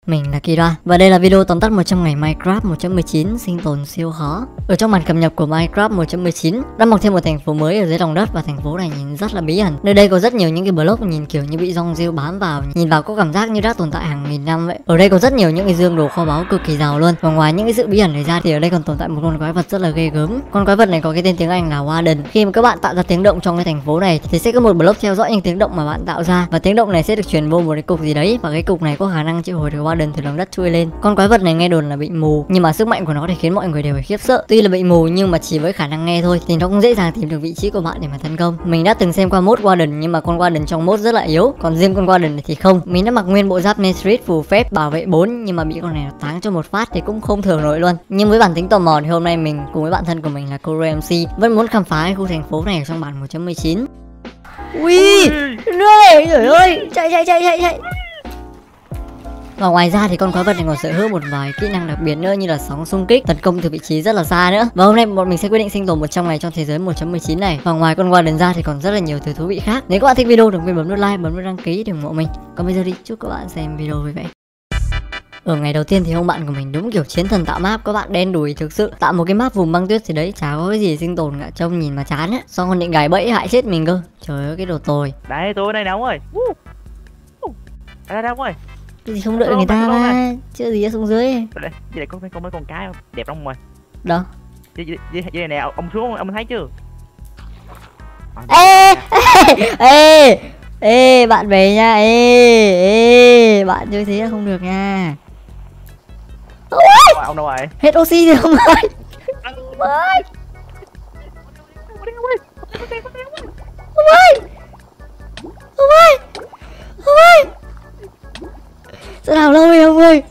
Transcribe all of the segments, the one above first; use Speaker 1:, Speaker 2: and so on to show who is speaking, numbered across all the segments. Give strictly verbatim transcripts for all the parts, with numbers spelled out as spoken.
Speaker 1: Mình là Kira và đây là video tóm tắt một trăm ngày Minecraft một chấm mười chín sinh tồn siêu khó. Ở trong bản cập nhật của Minecraft một chấm mười chín đã mọc thêm một thành phố mới ở dưới lòng đất và thành phố này nhìn rất là bí ẩn. Nơi đây có rất nhiều những cái block nhìn kiểu như bị rong rêu bám vào, nhìn vào có cảm giác như đã tồn tại hàng nghìn năm vậy. Ở đây có rất nhiều những cái dương đồ kho báu cực kỳ giàu luôn. Và ngoài những cái sự bí ẩn này ra thì ở đây còn tồn tại một con quái vật rất là ghê gớm. Con quái vật này có cái tên tiếng Anh là Warden. Khi mà các bạn tạo ra tiếng động trong cái thành phố này thì sẽ có một block theo dõi những tiếng động mà bạn tạo ra, và tiếng động này sẽ được truyền vô một cái cục gì đấy, và cái cục này có khả năng triệu hồi được Warden từ lòng đất chui lên. Con quái vật này nghe đồn là bị mù, nhưng mà sức mạnh của nó thì khiến mọi người đều phải khiếp sợ. Tuy là bị mù nhưng mà chỉ với khả năng nghe thôi thì nó cũng dễ dàng tìm được vị trí của bạn để mà tấn công. Mình đã từng xem qua mod Warden, nhưng mà con Warden trong mod rất là yếu, còn riêng con Warden này thì không. Mình đã mặc nguyên bộ giáp Netherite phù phép bảo vệ bốn, nhưng mà bị con này nó táng cho một phát thì cũng không thở nổi luôn. Nhưng với bản tính tò mò thì hôm nay mình cùng với bạn thân của mình là Koro em xê vẫn muốn khám phá cái khu thành phố này ở trong bản một chấm mười chín. Ui, nơi, trời ơi, chạy chạy chạy chạy chạy. Và ngoài ra thì con quái vật này còn sở hữu một vài kỹ năng đặc biệt nữa, như là sóng xung kích, tấn công từ vị trí rất là xa nữa. Và hôm nay bọn mình sẽ quyết định sinh tồn một trăm ngày trong thế giới một chấm mười chín này. Và ngoài con Warden ra thì còn rất là nhiều thứ thú vị khác. Nếu các bạn thích video đừng quên bấm nút like, bấm nút đăng ký để ủng hộ mình. Còn bây giờ đi, chúc các bạn xem video vui vẻ. Ở ngày đầu tiên thì ông bạn của mình đúng kiểu chiến thần tạo map, các bạn đen đủi thực sự. Tạo một cái map vùng băng tuyết gì đấy, chả có cái gì sinh tồn cả, trông nhìn mà chán á. Xong còn định gài bẫy hại chết mình cơ. Trời ơi cái đồ tồi.
Speaker 2: Đây tôi đây nè ông ơi. Đây đâu ơi.
Speaker 1: Cái gì không đợi người ta mà. Chưa gì ở xuống dưới.
Speaker 2: Đây, đây có có mấy con cá không? Đẹp lắm rồi.
Speaker 1: Đâu?
Speaker 2: Dưới đây nè, ông xuống ông thấy chưa?
Speaker 1: Ê, ê, ê, ê, bạn về nha, ê, ê, bạn như thế là không được nha. Ôi,
Speaker 2: ông đâu rồi?
Speaker 1: hết oxy rồi không ơi. Không ơi. Không ơi. Không ơi. Không ơi. Sao nào lâu rồi ông ơi.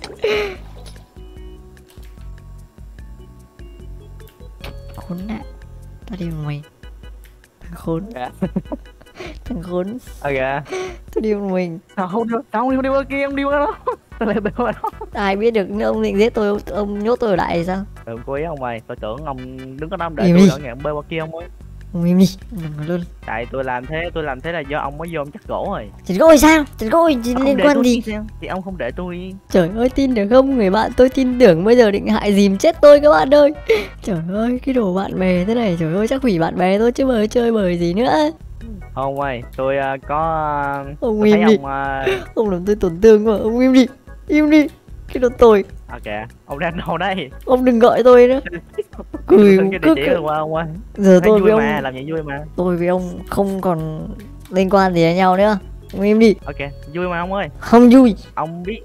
Speaker 1: Khốn nạn. Tao đi một mình. Thằng khốn. Thằng khốn.
Speaker 2: Ờ kìa.
Speaker 1: Tôi đi một mình.
Speaker 2: Sao không đi, sao không đi qua kia, ông đi qua đó. Tôi lại qua đó.
Speaker 1: Ai biết được ông định giết tôi, ông nhốt tôi ở lại sao?
Speaker 2: Đừng cố ý ông ơi, tôi tưởng ông đứng có đó để tôi ở nhà ông bơi qua kia ông ơi.
Speaker 1: Ông im đi, đừng luôn.
Speaker 2: Tại tôi làm thế, tôi làm thế là do ông mới vô ông chắc gỗ rồi.
Speaker 1: Chật gỗ sao? Chật gỗ liên quan gì?
Speaker 2: Thì ông không để tôi.
Speaker 1: Trời ơi tin được không? Người bạn tôi tin tưởng bây giờ định hại dìm chết tôi các bạn ơi. Trời ơi cái đồ bạn bè thế này, trời ơi chắc hủy bạn bè tôi chứ bời chơi bời gì nữa.
Speaker 2: Ông ơi, tôi uh, có uh,
Speaker 1: ông im đi. Ông, uh... ông làm tôi tổn thương quá, ông im đi. Im đi. Cái đồ tồi.
Speaker 2: Ok, ông đang đâu đây?
Speaker 1: Ông đừng gọi tôi nữa. Cười
Speaker 2: cứ cứ qua ông ơi.
Speaker 1: Giờ tôi với ông
Speaker 2: mà, làm gì vui mà.
Speaker 1: Tôi với ông không còn liên quan gì đến nhau nữa. Ông im đi.
Speaker 2: Ok, vui mà ông ơi.
Speaker 1: Không vui.
Speaker 2: Ông biết.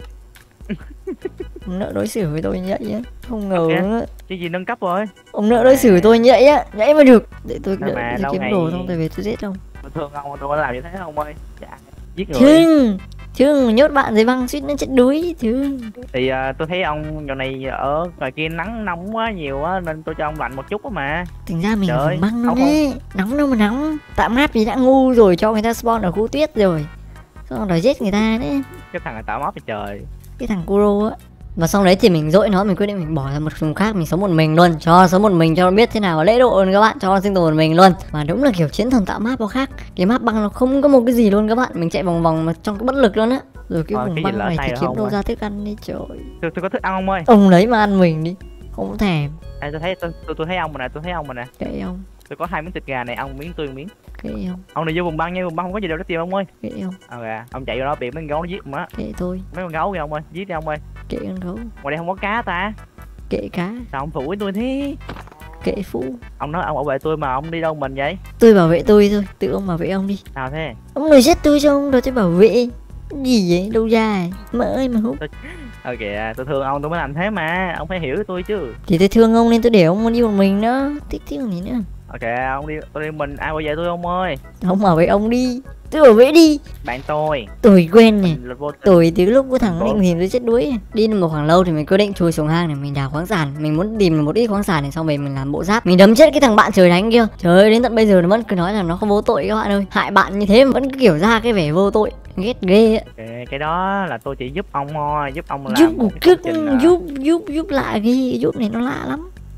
Speaker 1: Ông nỡ đối xử với tôi như vậy á. Không ngờ
Speaker 2: okay.
Speaker 1: nữa.
Speaker 2: Cái gì nâng cấp rồi?
Speaker 1: Ông nỡ đối xử với tôi như vậy á. Nhảy mà được. Để tôi đợi tôi kiếm
Speaker 2: ngày...
Speaker 1: đồ xong tôi về tôi giết ông.
Speaker 2: Tôi thương ông, tôi có làm như thế ông ơi. Dạ. Giết người.
Speaker 1: Thương. Thương nhốt bạn dưới băng suýt nó chết đuối. Thương.
Speaker 2: Thì uh, tôi thấy ông dạo này ở ngoài kia nắng nóng quá nhiều á, nên tôi cho ông lạnh một chút á mà.
Speaker 1: Tính ra mình ở băng luôn đấy. Nóng đâu mà nóng. Tạm map thì đã ngu rồi, cho người ta spawn ở khu tuyết rồi. Xong rồi giết người ta đấy.
Speaker 2: Cái thằng này tạo map thì trời.
Speaker 1: Cái thằng Kuro á. Và xong đấy thì mình dỗi nó, mình quyết định mình bỏ ra một vùng khác, mình sống một mình luôn, cho sống một mình cho nó biết thế nào lễ độ luôn các bạn, cho nó sinh tồn một mình luôn. Mà đúng là kiểu chiến thần tạo map nó khác, cái map băng nó không có một cái gì luôn các bạn, mình chạy vòng vòng mà trong cái bất lực luôn á. Rồi cái ờ, vùng cái băng này thì kiếm đâu ra thức ăn đi trời.
Speaker 2: Tôi, tôi có thức ăn ông ơi.
Speaker 1: Ông lấy mà ăn mình đi, không thèm.
Speaker 2: À, tôi thấy tôi, tôi tôi thấy ông rồi nè, tôi thấy ông rồi nè.
Speaker 1: Kệ ông.
Speaker 2: Tôi có hai miếng thịt gà này, ông miếng tôi miếng.
Speaker 1: Kệ ông.
Speaker 2: Ông này vô vùng băng nha, vùng băng không có gì đâu để tìm ông ơi.
Speaker 1: Kệ ông.
Speaker 2: Ờ à, ông chạy vô đó bị mấy con gấu nó giết mà.
Speaker 1: Kệ tôi.
Speaker 2: Mấy con gấu kìa ông ơi, giết đi ông ơi.
Speaker 1: Kệ con gấu.
Speaker 2: Ngoài đây không có cá ta.
Speaker 1: Kệ cá.
Speaker 2: Sao ông phụ với tôi thế?
Speaker 1: Kệ phụ.
Speaker 2: Ông nói ông bảo vệ tôi mà ông đi đâu mình vậy?
Speaker 1: Tôi bảo vệ tôi thôi, tự ông bảo vệ ông đi.
Speaker 2: Sao thế?
Speaker 1: Ông nói giết tôi cho ông, rồi tôi bảo vệ. Gì vậy? Đâu ra? Mỡ ơi mà hút.
Speaker 2: Ờ kìa, tôi thương ông tôi mới làm thế mà, ông phải hiểu tôi chứ.
Speaker 1: Thì tôi thương ông nên tôi để ông đi một mình đó, thích thích gì nữa.
Speaker 2: Ok, ông đi, tôi đi mình, ai bảo vệ tôi ông ơi.
Speaker 1: Ông bảo vệ ông đi, tôi bảo vệ đi.
Speaker 2: Bạn tôi.
Speaker 1: Tôi quen này, tôi từ lúc có thằng định tìm tôi chết đuối. Đi một khoảng lâu thì mình quyết định chui xuống hang để mình đào khoáng sản. Mình muốn tìm một ít khoáng sản này xong về mình làm bộ giáp. Mình đấm chết cái thằng bạn trời đánh kia. Trời ơi, đến tận bây giờ nó vẫn cứ nói là nó không vô tội các bạn ơi. Hại bạn như thế mà vẫn cứ kiểu ra cái vẻ vô tội. Ghét ghê á.
Speaker 2: Okay, cái đó là tôi chỉ giúp ông thôi, giúp ông làm
Speaker 1: giúp
Speaker 2: một
Speaker 1: giúp,
Speaker 2: à.
Speaker 1: giúp giúp giúp lạ ghi, giúp này nó lạ lắm.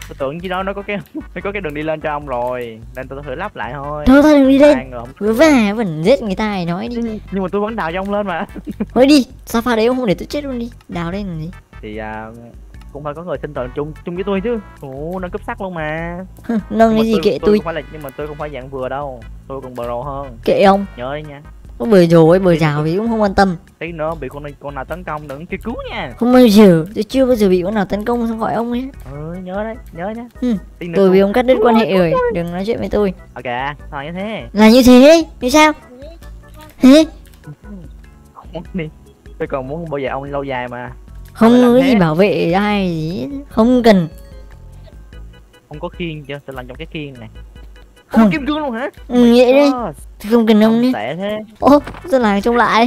Speaker 2: Tôi tưởng chứ đó nó có cái nó có cái đường đi lên cho ông rồi nên tôi thử lắp lại thôi.
Speaker 1: Thôi thôi đừng đi lên.
Speaker 2: Ai ngờ ông-
Speaker 1: Vừa va vẫn giết người ta này nói đi.
Speaker 2: nhưng mà tôi vẫn đào cho ông lên mà.
Speaker 1: Thôi đi, sao pha đấy ông không để tôi chết luôn đi. Đào lên làm gì?
Speaker 2: Thì à, cũng phải có người sinh tồn chung chung với tôi chứ. Ủa nâng cấp sắt luôn mà.
Speaker 1: Nâng
Speaker 2: Nhưng
Speaker 1: cái
Speaker 2: mà
Speaker 1: gì kệ tôi.
Speaker 2: Không phải là nhưng mà tôi không phải dạng vừa đâu, tôi còn pro hơn.
Speaker 1: Kệ ông.
Speaker 2: Nhớ đấy nha.
Speaker 1: Có bời rồi bời rào thì cũng không quan tâm.
Speaker 2: Tí nữa bị con này con nào tấn công đừng kêu cứu nha.
Speaker 1: Không bao giờ, tôi chưa bao giờ bị con nào tấn công xong gọi ông ấy.
Speaker 2: Ừ nhớ đấy, nhớ nhá.
Speaker 1: Ừ.
Speaker 2: Tí nữa
Speaker 1: Tôi
Speaker 2: con-
Speaker 1: vì ông cắt đứt quan hệ rồi, đừng nói chuyện với tôi.
Speaker 2: Ok, sao như thế?
Speaker 1: Là như thế, như sao? Thế?
Speaker 2: Không đi. Tôi còn muốn bảo vệ ông lâu dài mà.
Speaker 1: Không
Speaker 2: Phải
Speaker 1: có
Speaker 2: làm
Speaker 1: gì
Speaker 2: thế.
Speaker 1: bảo vệ ai gì, không cần.
Speaker 2: Không có khiên chưa? Tôi làm trong cái khiên này.
Speaker 1: Không.
Speaker 2: Không kim cương luôn hả?
Speaker 1: Ừ, vậy đi,
Speaker 2: Ờ,
Speaker 1: tôi không cần ông
Speaker 2: ông
Speaker 1: đi.
Speaker 2: tệ thế.
Speaker 1: Ô, dân làng trông lại.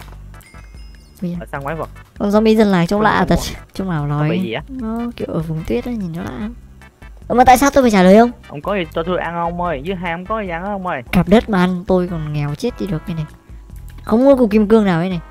Speaker 2: Ở sang quái vật.
Speaker 1: Con zombie dân làng trông
Speaker 2: Không,
Speaker 1: lạ
Speaker 2: không,
Speaker 1: thật.
Speaker 2: không.
Speaker 1: Trông nào
Speaker 2: Có bị
Speaker 1: nói
Speaker 2: gì á?
Speaker 1: nó kiểu ở vùng tuyết á, nhìn nó lạ lắm. Ờ, mà tại sao tôi phải trả lời ông?
Speaker 2: Ông có gì cho tôi ăn ông ơi, với hai ông có gì ăn á ông ơi.
Speaker 1: Cạp đất mà ăn tôi còn nghèo chết đi được cái này. Không có cục kim cương nào ấy này.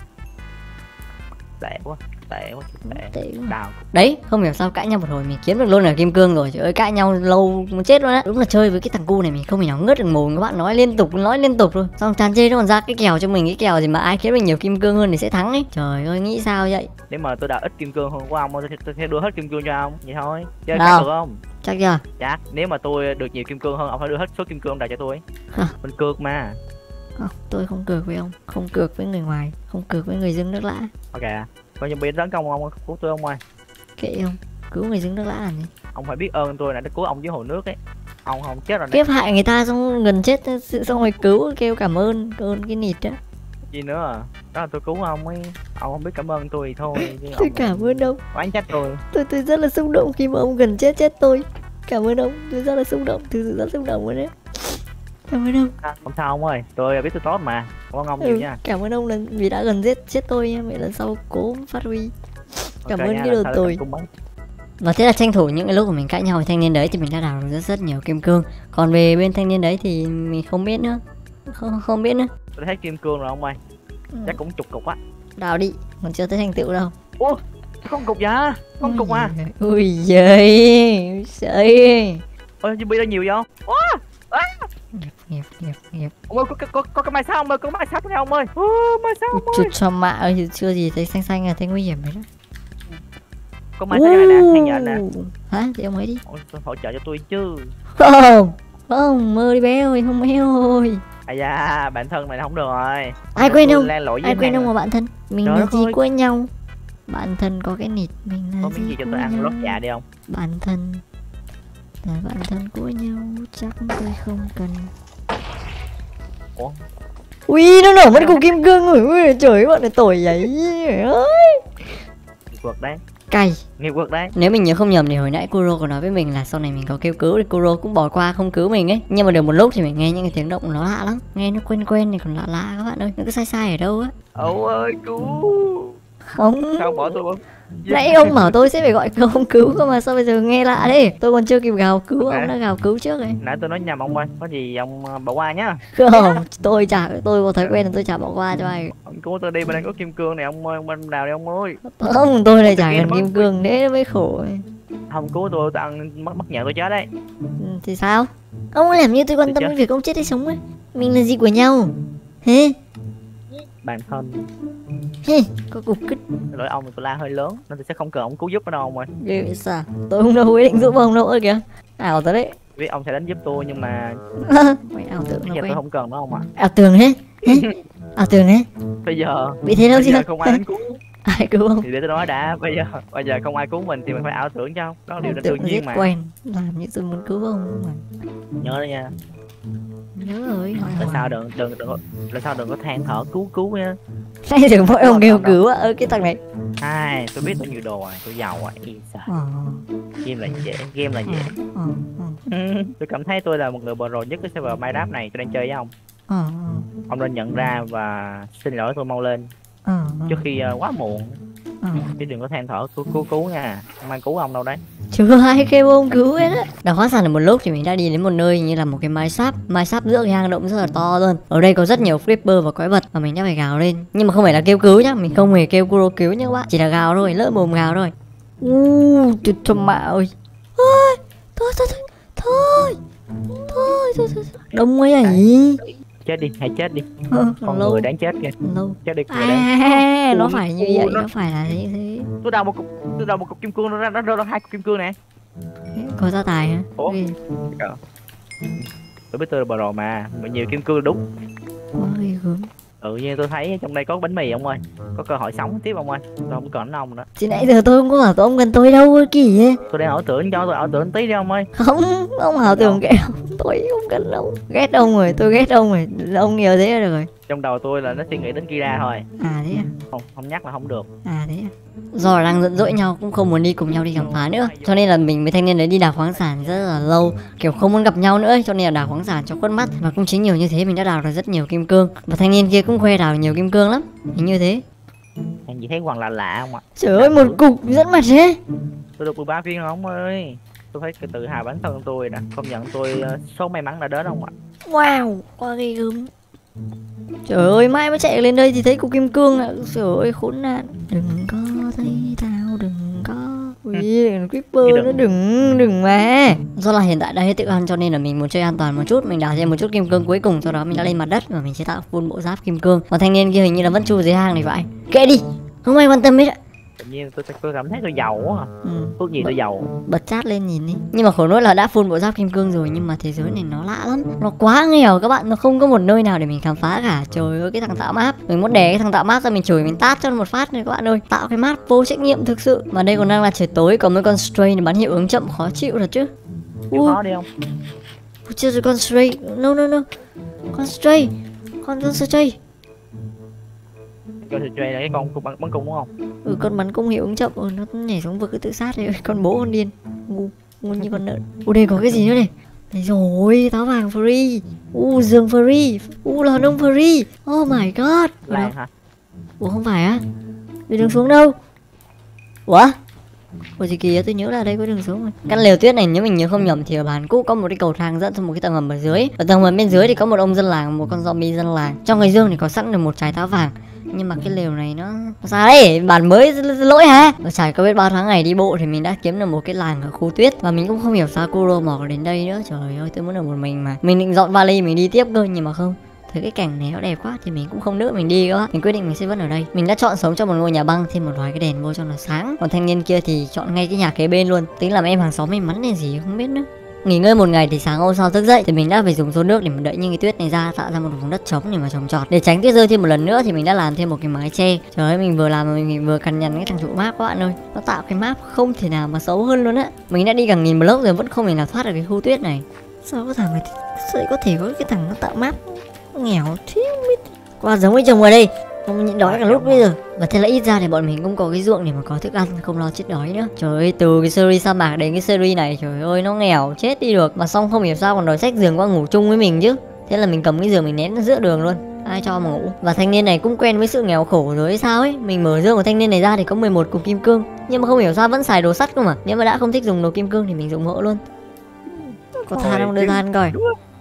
Speaker 2: Tệ quá, tệ quá, tệ.
Speaker 1: Tệ quá.
Speaker 2: Đào.
Speaker 1: Đấy, không hiểu sao cãi nhau một hồi mình kiếm được luôn ở kim cương rồi. Trời ơi, cãi nhau lâu muốn chết luôn á. Đúng là chơi với cái thằng cu này mình không thể nào ngớt được mồm, các bạn nói liên tục nói liên tục luôn. Xong tràn chê nó còn ra cái kèo cho mình, cái kèo gì mà ai kiếm được nhiều kim cương hơn thì sẽ thắng ấy. Trời ơi, nghĩ sao vậy?
Speaker 2: Nếu mà tôi đào ít kim cương hơn của ông thì tôi sẽ đưa hết kim cương cho ông. Vậy thôi. Chơi
Speaker 1: Nào.
Speaker 2: chắc được không?
Speaker 1: Chắc chưa?
Speaker 2: Chắc. Nếu mà tôi được nhiều kim cương hơn, ông phải đưa hết số kim cương ông đào cho tôi.
Speaker 1: Hả?
Speaker 2: Mình cược mà.
Speaker 1: Không, tôi không cược với ông, không cược với người ngoài, không cược với người dân nước lã.
Speaker 2: Ok. Coi như bị tấn công ông cứu tôi ông ơi.
Speaker 1: Kệ ông, cứu người dân nước lã làm gì?
Speaker 2: Ông phải biết ơn tôi là nó cứu ông dưới hồ nước ấy. Ông không chết rồi nè.
Speaker 1: Kiếp hại người ta xong gần chết xong rồi cứu kêu cảm ơn, cảm ơn cái nịt đó.
Speaker 2: Gì nữa à? Đó là tôi cứu ông ấy. Ông không biết cảm ơn tôi thì thôi. Chứ
Speaker 1: Tôi
Speaker 2: ông
Speaker 1: cảm ơn ông.
Speaker 2: oán trách tôi.
Speaker 1: Tôi tôi rất là xúc động khi mà ông gần chết chết tôi. Cảm ơn ông, tôi rất là xúc động, thực sự rất xúc động luôn đấy. Cảm ơn ông.
Speaker 2: À, không sao ông ơi, tôi biết tôi tốt mà. Cảm ơn ông nhiều
Speaker 1: Ừ,
Speaker 2: nha.
Speaker 1: cảm ơn ông lần vì đã gần giết chết tôi nha. Vậy lần sau cố phát huy. Cảm
Speaker 2: Ok
Speaker 1: ơn
Speaker 2: nha,
Speaker 1: cái
Speaker 2: lần
Speaker 1: đồ
Speaker 2: sau
Speaker 1: tồi.
Speaker 2: mình cùng bắn.
Speaker 1: Và thế là tranh thủ những cái lúc của mình cãi nhau với thanh niên đấy thì mình đã đào được rất rất nhiều kim cương. Còn về bên thanh niên đấy thì mình không biết nữa. Không không biết nữa.
Speaker 2: Tôi thấy kim cương rồi ông ơi.
Speaker 1: Ừ.
Speaker 2: Chắc cũng chục cục á.
Speaker 1: Đào đi, còn chưa thấy thành tựu đâu.
Speaker 2: Ủa, không cục dạ. Không cục à.
Speaker 1: Ui giời, trời.
Speaker 2: Ôi, zombie đã nhiều vậy không?
Speaker 1: Nghiệp, nghiệp, nghiệp, nghiệp.
Speaker 2: Ông ơi, có, có, có, có cái mai sao ông ơi, có cái mai sao này ông ơi. Ô, mai sao ông
Speaker 1: Chút
Speaker 2: ơi.
Speaker 1: cho mạ ơi, thì chưa gì thấy xanh xanh là thấy nguy hiểm rồi đó.
Speaker 2: Có mai sao này nè, hay nhện nè.
Speaker 1: Hả? Thì ông ấy đi.
Speaker 2: Ôi, tôi hỗ trợ cho tôi chứ.
Speaker 1: Không, không, mơ đi bé ơi, không eo ơi.
Speaker 2: À da, bạn thân này không được rồi.
Speaker 1: Ai quên
Speaker 2: Tôi
Speaker 1: ông,
Speaker 2: len lỏi với
Speaker 1: ai quên
Speaker 2: hàng
Speaker 1: ông
Speaker 2: rồi.
Speaker 1: mà bạn thân. Mình
Speaker 2: Trời
Speaker 1: là
Speaker 2: đất
Speaker 1: gì
Speaker 2: ơi.
Speaker 1: quên nhau. Bạn thân có cái nịt, mình là
Speaker 2: Có miếng gì cho
Speaker 1: của
Speaker 2: tôi ăn
Speaker 1: nhau.
Speaker 2: lót dạ đi không?
Speaker 1: Bạn thân là bạn thân của nhau, chắc tôi không cần.
Speaker 2: Ủa?
Speaker 1: Ui, nó nổ mất cục kim cương rồi. Ui, trời ơi, bọn này tồi vậy. Trời ơi.
Speaker 2: Nghiệp quật đấy.
Speaker 1: Cay.
Speaker 2: Nghiệp quật đấy.
Speaker 1: Nếu mình nhớ không nhầm thì hồi nãy Kuro có nói với mình là sau này mình có kêu cứu thì Kuro cũng bỏ qua không cứu mình ấy. Nhưng mà được một lúc thì mình nghe những cái tiếng động nó lạ lắm. Nghe nó quen quen này còn lạ lạ các bạn ơi. Nó cứ sai sai ở đâu á.
Speaker 2: Âu ơi, cứu.
Speaker 1: Không.
Speaker 2: Sao bỏ tôi không?
Speaker 1: Nãy ông bảo tôi sẽ phải gọi ông cứu cơ mà sao bây giờ nghe lạ thế? Tôi còn chưa kịp gào cứu,
Speaker 2: Ok.
Speaker 1: ông đã gào cứu trước rồi.
Speaker 2: Nãy tôi nói nhầm ông ơi, có gì ông ờ, bỏ qua nhá.
Speaker 1: Không, tôi chả tôi có thói quen là tôi chả bỏ qua cho ai.
Speaker 2: Ông cứu tôi đi, bên đây có kim cương này ông ơi, ông bên nào đây ông ơi.
Speaker 1: Không, tôi lại chả
Speaker 2: Tôi
Speaker 1: cần
Speaker 2: nghe
Speaker 1: kim
Speaker 2: nó-
Speaker 1: cương thế mới khổ ấy.
Speaker 2: Không cứu tôi, tôi ăn mất mất nhận tôi chết đấy.
Speaker 1: Ừ, thì sao? Ông làm như tôi quan
Speaker 2: Thì
Speaker 1: tâm
Speaker 2: chết.
Speaker 1: đến việc ông chết hay sống ấy. Mình là gì của nhau? Hê?
Speaker 2: Bản thân.
Speaker 1: Hê? Có cục kích.
Speaker 2: Lỗi ông thì tôi la hơi lớn nên tôi sẽ không cần ông cứu giúp ở đâu ông ơi.
Speaker 1: Ghê vậy sao? Tôi không đâu ý định giúp ông đâu ơi kìa. Ảo thật đấy.
Speaker 2: Biết ông sẽ đánh giúp tôi nhưng mà
Speaker 1: Mày ảo tưởng
Speaker 2: bây
Speaker 1: nó
Speaker 2: giờ
Speaker 1: quen.
Speaker 2: tôi không cần nó ông ạ.
Speaker 1: Ảo tưởng thế? Hê? Ảo tưởng thế?
Speaker 2: Bây giờ
Speaker 1: Bị thế đâu
Speaker 2: bây
Speaker 1: chưa?
Speaker 2: giờ không ai đến cứu
Speaker 1: Ai cứu ông?
Speaker 2: thì để tôi nói đã. Bây giờ bây giờ không ai cứu mình thì mình phải ảo tưởng cho. Đó là điều
Speaker 1: Ảo
Speaker 2: tự
Speaker 1: tưởng
Speaker 2: nhiên
Speaker 1: rất
Speaker 2: mà.
Speaker 1: quen. Làm như tôi muốn cứu ông mà.
Speaker 2: Nhớ đó nha.
Speaker 1: Nhớ rồi. Hỏi
Speaker 2: Lần
Speaker 1: hỏi.
Speaker 2: sau đừng đừng đừng có lần sau đừng có than thở cứu cứu nha.
Speaker 1: Nãy giờ mỗi ông kêu cứu á. Ơ cái thằng này.
Speaker 2: Hai, tôi biết tôi nhiều đồ rồi, tôi giàu rồi. Ý trời.
Speaker 1: Ờ.
Speaker 2: Game là dễ, game là dễ.
Speaker 1: Ờ. Ờ.
Speaker 2: Tôi cảm thấy tôi là một người pro nhất cái server Minecraft này tôi đang chơi với ông.
Speaker 1: Ờ.
Speaker 2: Ông nên nhận ra và xin lỗi tôi mau lên
Speaker 1: Ờ.
Speaker 2: trước khi uh, quá muộn.
Speaker 1: Ờ.
Speaker 2: Chứ đừng có than thở cứu cứu cứu nha. Không ai cứu ông đâu đấy.
Speaker 1: Chưa ai kêu ông cứu hết á. Đã hóa ra là một lúc thì mình đã đi đến một nơi như là một cái mái sáp. Mái sáp giữa cái hang động rất là to luôn. Ở đây có rất nhiều creeper và quái vật và mình đã phải gào lên. Nhưng mà không phải là kêu cứu nhá. Mình không hề kêu Kuro cứu nhá các bạn. Chỉ là gào thôi, lỡ mồm gào thôi. Uuuu, tuyệt cho mạ ơi. Thôi thôi thôi thôi thôi thôi thôi thôi. Đông quá vậy.
Speaker 2: Chết đi, hãy chết đi.
Speaker 1: Ờ,
Speaker 2: Con
Speaker 1: lâu
Speaker 2: người đáng chết kìa.
Speaker 1: lâu.
Speaker 2: Chết đi, người
Speaker 1: À,
Speaker 2: đáng.
Speaker 1: nó
Speaker 2: Ui,
Speaker 1: phải như
Speaker 2: ui,
Speaker 1: vậy,
Speaker 2: nó-
Speaker 1: nó phải là thế thế.
Speaker 2: Tôi đào một cục, tôi đào một cục kim cương, nó ra nó rơi ra hai cục kim cương nè.
Speaker 1: Có gia tài hả?
Speaker 2: Ủa?
Speaker 1: Ghê.
Speaker 2: Trời. Tôi biết tôi là bro mà, mà nhiều kim cương là đúng.
Speaker 1: Quá ghê gớm.
Speaker 2: Tự nhiên tôi thấy trong đây có bánh mì ông ơi, có cơ hội sống tiếp ông ơi. Tôi không cần ông nữa.
Speaker 1: Thì nãy giờ tôi không có bảo tôi ông cần tôi đâu ơi kỳ vậy.
Speaker 2: Tôi đang ảo tưởng cho tôi ảo tưởng tí đi ông ơi.
Speaker 1: Không, ông ảo tưởng kệ ông. Tôi không cần ông. Ghét ông rồi, tôi ghét ông rồi. Ông nhiều thế là được rồi.
Speaker 2: Trong đầu tôi là nó suy nghĩ đến Kira thôi.
Speaker 1: À thế à?
Speaker 2: Không, không nhắc là không được.
Speaker 1: À thế à? Do là đang giận dỗi nhau cũng không muốn đi cùng nhau đi khám phá nữa, cho nên là mình với thanh niên đấy đi đào khoáng sản rất là lâu, kiểu không muốn gặp nhau nữa, cho nên là đào khoáng sản cho khuất mắt. Và cũng chính nhiều như thế mình đã đào được rất nhiều kim cương, và thanh niên kia cũng khoe đào nhiều kim cương lắm, hình như thế.
Speaker 2: Anh gì thấy hoàng lạ lạ không ạ?
Speaker 1: Trời ơi, một cục dẫn mặt thế.
Speaker 2: Tôi được mười ba viên rồi ông ơi. Tôi thấy cái tự hào bản thân tôi nè, công nhận tôi uh, số may mắn đã đến không ạ?
Speaker 1: Wow, quá ghê gớm. Trời ơi, mai mới chạy lên đây thì thấy cục kim cương ạ. Trời ơi, khốn nạn. Đừng có thấy tao, đừng có. Ui, Creeper nó đừng, đừng mà. Do là hiện tại đã hết thức ăn cho nên là mình muốn chơi an toàn một chút. Mình đào thêm một chút kim cương cuối cùng, sau đó mình đã lên mặt đất và mình chế tạo full bộ giáp kim cương. Và thanh niên kia hình như là vẫn chui dưới hang này vậy. Kệ đi, không ai quan tâm hết ạ.
Speaker 2: Tự nhiên tôi tôi cảm thấy tôi giàu quá à.
Speaker 1: Ừ.
Speaker 2: Ước gì tôi giàu.
Speaker 1: Bật chat lên nhìn đi. Nhưng mà khổ nỗi là đã full bộ giáp kim cương rồi, nhưng mà thế giới này nó lạ lắm, nó quá nghèo các bạn, nó không có một nơi nào để mình khám phá cả. Trời ơi, cái thằng tạo map, mình muốn đè cái thằng tạo map ra mình chửi mình tát cho nó một phát này các bạn ơi. Tạo cái map vô trách nhiệm thực sự. Mà đây còn đang là trời tối, có mấy con stray này bắn hiệu ứng chậm khó chịu thật chứ.
Speaker 2: Chịu khó đi không?
Speaker 1: Ui, chưa rồi con stray. No no no. Con stray. Con con stray.
Speaker 2: Cho thịt là cái con bắn, bắn cung đúng không?
Speaker 1: Ừ, con bắn cung hiệu ứng chậm. Ừ, nó nhảy xuống vực cái tự sát đấy. Con bố con điên. Ngu, ngu như con nợn. Ui, đây có cái gì nữa này. Đây rồi, táo vàng free. U giường free. U lò nông free. Oh my god.
Speaker 2: Lan hả?
Speaker 1: Ủa không phải á? Đi đường xuống đâu? Ủa? Ủa gì kìa, tôi nhớ là đây có đường xuống rồi. Căn lều tuyết này nếu mình nhớ không nhầm thì ở bản cũ có một cái cầu thang dẫn xuống một cái tầng hầm ở dưới. Ở tầng hầm bên dưới thì có một ông dân làng, một con zombie dân làng. Trong cái giường thì có sẵn được một trái táo vàng. Nhưng mà cái lều này nó sao đấy, bản mới lỗi hả? Và trải qua biết bao tháng ngày đi bộ thì mình đã kiếm được một cái làng ở khu tuyết. Và mình cũng không hiểu sao Kuro mò đến đây nữa. Trời ơi, tôi muốn ở một mình mà. Mình định dọn vali mình đi tiếp cơ, nhưng mà không. Thấy cái cảnh này nó đẹp quá thì mình cũng không nữa mình đi cơ. Mình quyết định mình sẽ vẫn ở đây. Mình đã chọn sống trong một ngôi nhà băng, thêm một vài cái đèn vô cho nó sáng. Còn thanh niên kia thì chọn ngay cái nhà kế bên luôn. Tính làm em hàng xóm may mắn hay gì không biết nữa. Nghỉ ngơi một ngày thì sáng hôm sau thức dậy thì mình đã phải dùng xô nước để mình đậy những cái tuyết này ra, tạo ra một vùng đất trống để mà trồng trọt. Để tránh tuyết rơi thêm một lần nữa thì mình đã làm thêm một cái mái che. Trời ơi, mình vừa làm mà mình vừa cằn nhằn cái thằng chủ map các bạn ơi. Nó tạo cái map không thể nào mà xấu hơn luôn á. Mình đã đi gần nghìn block rồi vẫn không thể nào thoát được cái khu tuyết này. Sao có thằng này sao có thể có cái thằng nó tạo map nghèo thế không biết. Qua giống với chồng ở đây không nhịn đói cả lúc bây giờ. Và thế là ít ra thì bọn mình cũng có cái ruộng để mà có thức ăn, không lo chết đói nữa. Trời ơi, từ cái series sa mạc đến cái series này trời ơi nó nghèo chết đi được. Mà xong không hiểu sao còn đòi xách giường qua ngủ chung với mình chứ. Thế là mình cầm cái giường mình ném ra giữa đường luôn, ai cho mà ngủ. Và thanh niên này cũng quen với sự nghèo khổ rồi hay sao ấy. Mình mở giường của thanh niên này ra thì có mười một cục kim cương, nhưng mà không hiểu sao vẫn xài đồ sắt cơ mà. Nếu mà đã không thích dùng đồ kim cương thì mình dùng mỡ luôn. Có than không, đưa than coi.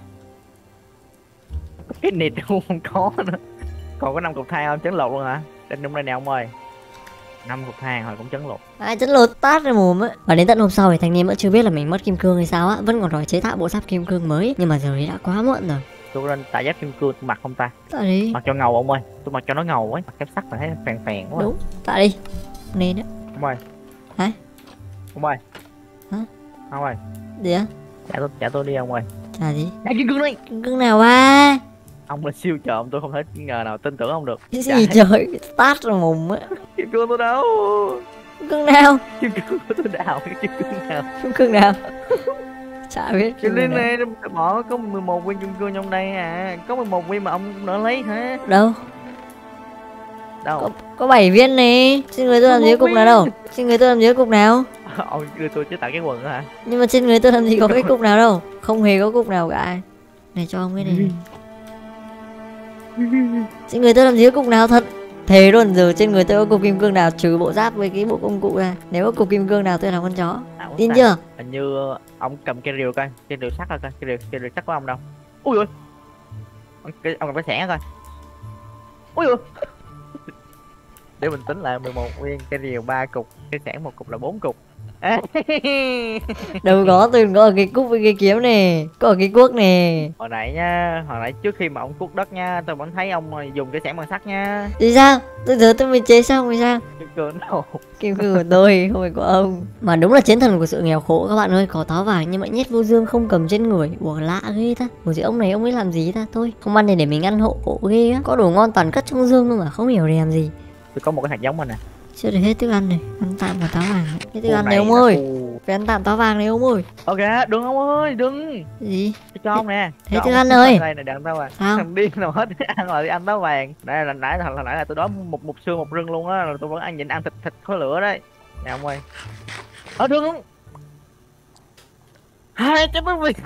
Speaker 2: Cái nịt không có nữa. Còn có năm cục than không, chấn lột luôn hả? Trên trong đây nè ông ơi. Năm cục than rồi cũng chấn lột.
Speaker 1: Ai chấn lột tát ra mồm á. Và đến tận hôm sau thì thanh niên vẫn chưa biết là mình mất kim cương hay sao á, vẫn còn đòi chế tạo bộ giáp kim cương mới. Nhưng mà giờ thì đã quá muộn rồi.
Speaker 2: Tôi lên tại giáp kim cương tôi mặc không ta?
Speaker 1: Tạ đi.
Speaker 2: Mặc cho ngầu ông ơi. Tôi mặc cho nó ngầu ấy, mặc kép sắt mà thấy phèn phèn quá.
Speaker 1: Đúng, tạ đi. Nên á.
Speaker 2: Ông ơi.
Speaker 1: Hả?
Speaker 2: Ông ơi.
Speaker 1: Hả?
Speaker 2: Ông ơi.
Speaker 1: Gì á?
Speaker 2: Trả tôi, trả tôi đi ông ơi.
Speaker 1: Trả gì?
Speaker 2: Trả kim cương đi.
Speaker 1: Kim cương nào ba?
Speaker 2: Ông là siêu trộm, tôi không thể ngờ nào tin tưởng ông được.
Speaker 1: Cái gì trời, tát ra mồm á.
Speaker 2: Kim cương tôi đâu?
Speaker 1: Kim cương nào?
Speaker 2: Kim cương của tôi đào, cái kim cương nào?
Speaker 1: Kim cương nào? Chả biết.
Speaker 2: Cái liên này bỏ có mười một viên kim cương trong đây à. Có mười một viên mà ông cũng đỡ lấy hả?
Speaker 1: Đâu?
Speaker 2: Đâu?
Speaker 1: Có, có bảy viên này. Xin người tôi làm gì có cục nào đâu. Xin người tôi làm gì có cục nào.
Speaker 2: Ông đưa tôi chế tạo cái quần hả?
Speaker 1: Nhưng mà trên người tôi làm gì có cái cục nào đâu. Không hề có cục nào cả. Này cho ông cái này. Trên người tôi làm gì có cục nào thật. Thế luôn, giờ trên người tôi có cục kim cương nào trừ bộ giáp với cái bộ công cụ ra. Nếu có cục kim cương nào tôi là con chó. Tin chưa?
Speaker 2: Hình như ông cầm cây rìu coi, cây rìu sắt coi, cây rìu, cây rìu sắt của ông đâu? Ui ui, ông, ông cầm cái xẻng coi. Ui ui. Để mình tính lại mười một viên cây rìu ba cục, cây xẻng một cục là bốn cục.
Speaker 1: Đâu có, tôi có ở cái cúc với cái kiếm nè, có ở cái cuốc nè.
Speaker 2: Hồi nãy nha, hồi nãy trước khi mà ông cuốc đất nha, tôi vẫn thấy ông dùng cái xẻng bằng sắt nha.
Speaker 1: Thì sao? Tôi giờ tôi mới chế xong rồi sao?
Speaker 2: Cái cơn đâu.
Speaker 1: Kim cương của tôi, không phải của ông. Mà đúng là chiến thần của sự nghèo khổ các bạn ơi. Có táo vàng nhưng mà nhét vô dương không cầm trên người. Ủa lạ ghê ta. Ủa gì ông này ông ấy làm gì ta? Thôi không ăn thì để mình ăn hộ hộ ghê á. Có đồ ngon toàn cất trong dương luôn mà không hiểu để làm gì.
Speaker 2: Tôi có một cái hạt giống mình nè.
Speaker 1: Chưa được hết thức ăn này. Ăn tạm cả táo vàng. Hết thức
Speaker 2: Khu
Speaker 1: ăn
Speaker 2: này
Speaker 1: này ông
Speaker 2: là
Speaker 1: ơi.
Speaker 2: khu-
Speaker 1: Phải ăn tạm táo vàng này ông ơi.
Speaker 2: Ok, đừng ông ơi, đừng.
Speaker 1: Gì?
Speaker 2: Tôi cho ông nè.
Speaker 1: Thế
Speaker 2: Cho
Speaker 1: thức
Speaker 2: ông.
Speaker 1: ăn ơi.
Speaker 2: Đây này đàn táo vàng.
Speaker 1: Sao?
Speaker 2: Thằng điên nào hết ăn rồi đi ăn táo vàng. Đây là nãy là nãy là tôi đói một một xương một rưng luôn á, rồi tôi vẫn ăn nhịn ăn thịt thịt khói lửa đấy. Nè ông ơi. Ở đừng không. Hai cái bánh mì.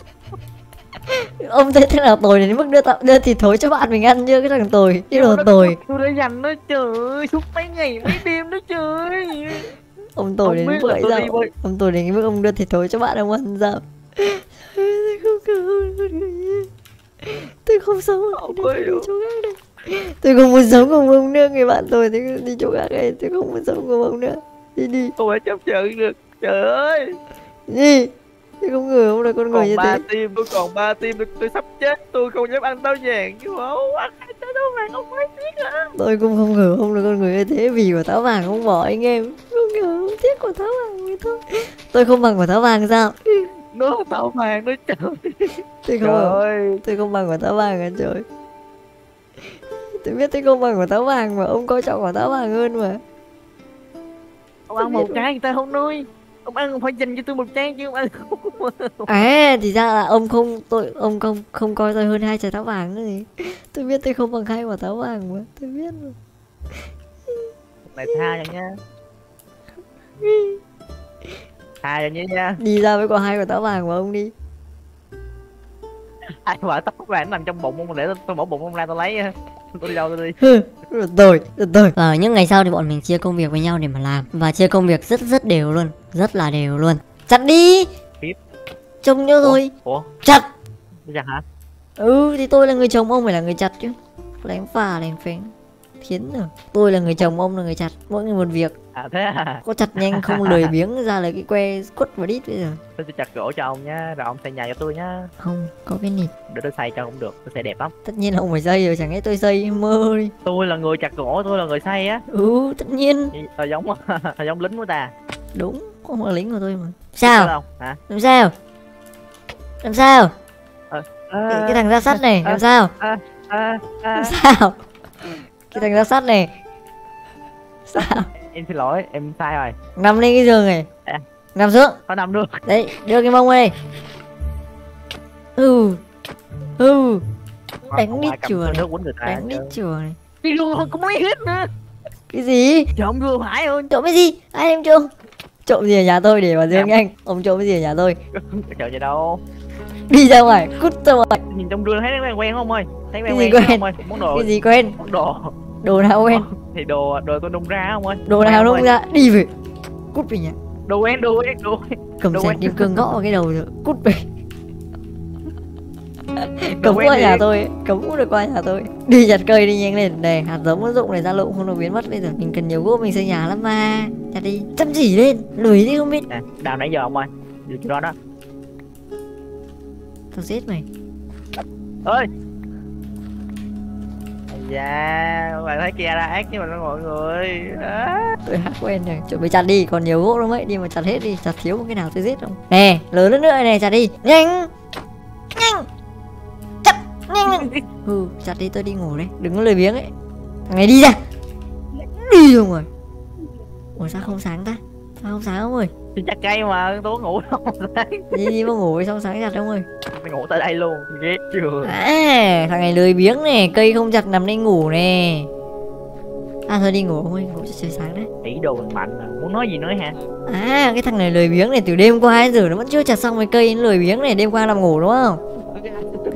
Speaker 1: Ông thấy thế nào tồi đến mức đưa tạo đưa thịt thối cho bạn mình ăn chưa cái thằng tồi. Cái đồ tồi.
Speaker 2: Tôi đã dành nó trời ơi, suốt mấy ngày mấy đêm đó trời.
Speaker 1: Ông tồi
Speaker 2: Ông
Speaker 1: đến
Speaker 2: biết
Speaker 1: mức
Speaker 2: là
Speaker 1: vậy
Speaker 2: tôi
Speaker 1: sao?
Speaker 2: đi với-
Speaker 1: Ông tồi đến cái mức ông đưa thịt thối cho bạn ông ăn sao? Tôi không cần ông con người nhé. Tôi không sống ở
Speaker 2: Ông
Speaker 1: đây,
Speaker 2: ơi,
Speaker 1: tôi đi chỗ khác đây. Tôi không muốn sống cùng ông nữa, người bạn tôi thì đi chỗ khác đây. Tôi không muốn sống cùng ông nữa. Đi đi,
Speaker 2: Tôi phải chấp nhận được. Trời ơi.
Speaker 1: đi. Tôi không ngờ ông là con người
Speaker 2: Còn
Speaker 1: như
Speaker 2: ba
Speaker 1: thế.
Speaker 2: tim, tôi còn ba tim, tôi, tôi sắp chết. Tôi không dám ăn táo vàng. Chứ không ăn hai trái táo vàng ông phải tiếc hả?
Speaker 1: Tôi cũng không ngờ ông là con người như thế. Vì quả táo vàng không bỏ anh em. Không ngờ ông tiếc quả táo vàng vậy thôi. Tôi không bằng quả táo vàng sao?
Speaker 2: Nó là táo vàng đó trời.
Speaker 1: Tôi không
Speaker 2: Trời
Speaker 1: ngờ.
Speaker 2: ơi.
Speaker 1: Tôi không bằng quả táo vàng à trời. Tôi biết tôi không bằng quả táo vàng mà ông coi trọng quả táo vàng hơn mà.
Speaker 2: Ông ăn một trái người ta không nuôi. Ông ăn không phải dành cho tôi một trái chứ ông ăn không.
Speaker 1: À thì ra là ông không tôi ông không không coi tôi hơn hai trái táo vàng nữa gì. Tôi biết tôi không bằng hai quả táo vàng mà. Tôi biết mà.
Speaker 2: Này tha cho nha. Tha cho nhé nha.
Speaker 1: Đi ra với quả hai quả táo vàng mà ông đi.
Speaker 2: Hai quả táo vàng nằm trong bụng ông, để tôi, tôi mở bụng ông ra tôi lấy. Tôi đi đâu tôi đi.
Speaker 1: Hừ, được rồi, được rồi. Và những ngày sau thì bọn mình chia công việc với nhau để mà làm. Và chia công việc rất rất đều luôn. Rất là đều luôn. Chặt đi.
Speaker 2: Tiếp.
Speaker 1: Trông nhớ rồi.
Speaker 2: Ủa?
Speaker 1: Chặt.
Speaker 2: Bây giờ hả?
Speaker 1: Ừ thì tôi là người chồng, ông phải là người chặt chứ. Đánh phà đánh phén. Thiến rồi. Tôi là người chồng, ông là người chặt. Mỗi người một việc.
Speaker 2: À thế à?
Speaker 1: Có chặt nhanh không lười biếng ra lấy cái que quất vào đít bây giờ.
Speaker 2: Tôi sẽ chặt gỗ cho ông nhá, rồi ông xây nhà cho tôi nhá.
Speaker 1: Không, có cái nịt.
Speaker 2: Để tôi xây cho ông được, tôi xây đẹp lắm.
Speaker 1: Tất nhiên là ông phải xây rồi, chẳng lẽ tôi xây mơ đi.
Speaker 2: Tôi là người chặt gỗ, tôi là người xây á.
Speaker 1: Ừ, tất nhiên.
Speaker 2: Tao giống tao giống lính của ta.
Speaker 1: Đúng, ông là lính của tôi mà.
Speaker 2: Sao
Speaker 1: Sao?
Speaker 2: không? Hả?
Speaker 1: Làm sao? Làm sao?
Speaker 2: À,
Speaker 1: Cái, cái thằng ra sắt này, làm sao?
Speaker 2: à, à,
Speaker 1: Làm
Speaker 2: à.
Speaker 1: sao? Cái thằng ra sắt này. Sao?
Speaker 2: Em xin lỗi, em sai rồi.
Speaker 1: Nằm lên cái giường này.
Speaker 2: À.
Speaker 1: Nằm xuống.
Speaker 2: Có nằm được.
Speaker 1: Đấy, đưa cái mông đây. Ừ. Ừ. Đánh đít chùa này.
Speaker 2: Nước quýnh người ta.
Speaker 1: Đánh đít chùa này.
Speaker 2: Đi luôn không có mấy hit nữa.
Speaker 1: Cái gì?
Speaker 2: Trộm vừa phải ơn.
Speaker 1: Trộm cái gì? Ai em trộm? Trộm gì ở nhà tôi để mà Dương anh? Ông trộm cái gì ở nhà tôi?
Speaker 2: Trộm gì đâu.
Speaker 1: Đi ra ngoài, cút ra ngoài.
Speaker 2: Nhìn trong gương thấy nó quen quen không ơi? Thấy
Speaker 1: Cái
Speaker 2: quen
Speaker 1: gì
Speaker 2: quen
Speaker 1: quen?
Speaker 2: không ơi? Món đồ.
Speaker 1: Cái gì quen?
Speaker 2: Món đồ.
Speaker 1: Đồ nào quen?
Speaker 2: Thì đồ đồ tôi nung ra không ơi?
Speaker 1: Đồ nào nung ra? Đi về. Cút về nhà.
Speaker 2: Đồ quen, đồ quen, đồ quen.
Speaker 1: Cầm
Speaker 2: Đồ
Speaker 1: sẻng
Speaker 2: quen.
Speaker 1: kim cương gõ vào cái đầu rồi. Cút về.
Speaker 2: Đồ
Speaker 1: Cấm
Speaker 2: quen
Speaker 1: qua
Speaker 2: đi.
Speaker 1: nhà tôi, cấm cũng được qua nhà tôi. Đi nhặt cây đi nhanh lên. Này, hạt giống nó rụng này ra lụng không nó biến mất bây giờ. Mình cần nhiều gỗ mình xây nhà lắm mà. Nhặt đi. Chăm chỉ lên. Lười đi không biết.
Speaker 2: Nè, đào nãy giờ ông ơi. Được chưa đó đó.
Speaker 1: Tao giết mày.
Speaker 2: Ơi. Dạ, các bạn thấy kia ra ác với mình đó mọi người. À.
Speaker 1: Tôi hát quen rồi. Chuẩn bị chặt đi, còn nhiều gỗ lắm ấy. Đi mà chặt hết đi, chặt thiếu một cái nào tôi giết không. Nè, lớn hơn nữa này, chặt đi. Nhanh. Nhanh. Chặt. Nhanh lên. Ừ, chặt đi tôi đi ngủ đây. Đừng có lười biếng ấy. Thằng này đi ra. Đi rồi rồi. Ủa sao không sáng ta? Sao không sáng ông ơi?
Speaker 2: Thì chặt cây mà, tôi có ngủ đâu.
Speaker 1: Đi đi mà ngủ xong sáng chặt ông ơi.
Speaker 2: Tôi ngủ tại đây luôn, ghét chưa.
Speaker 1: À, thằng này lười biếng nè, cây không chặt nằm đây ngủ nè. À thôi đi ngủ ông ơi, ngủ cho trời sáng đấy.
Speaker 2: Ý đồ mình mạnh à, muốn nói gì nữa hả?
Speaker 1: À, cái thằng này lười biếng này từ đêm qua đến giờ nó vẫn chưa chặt xong cái cây nó lười biếng này, đêm qua nằm ngủ đúng không?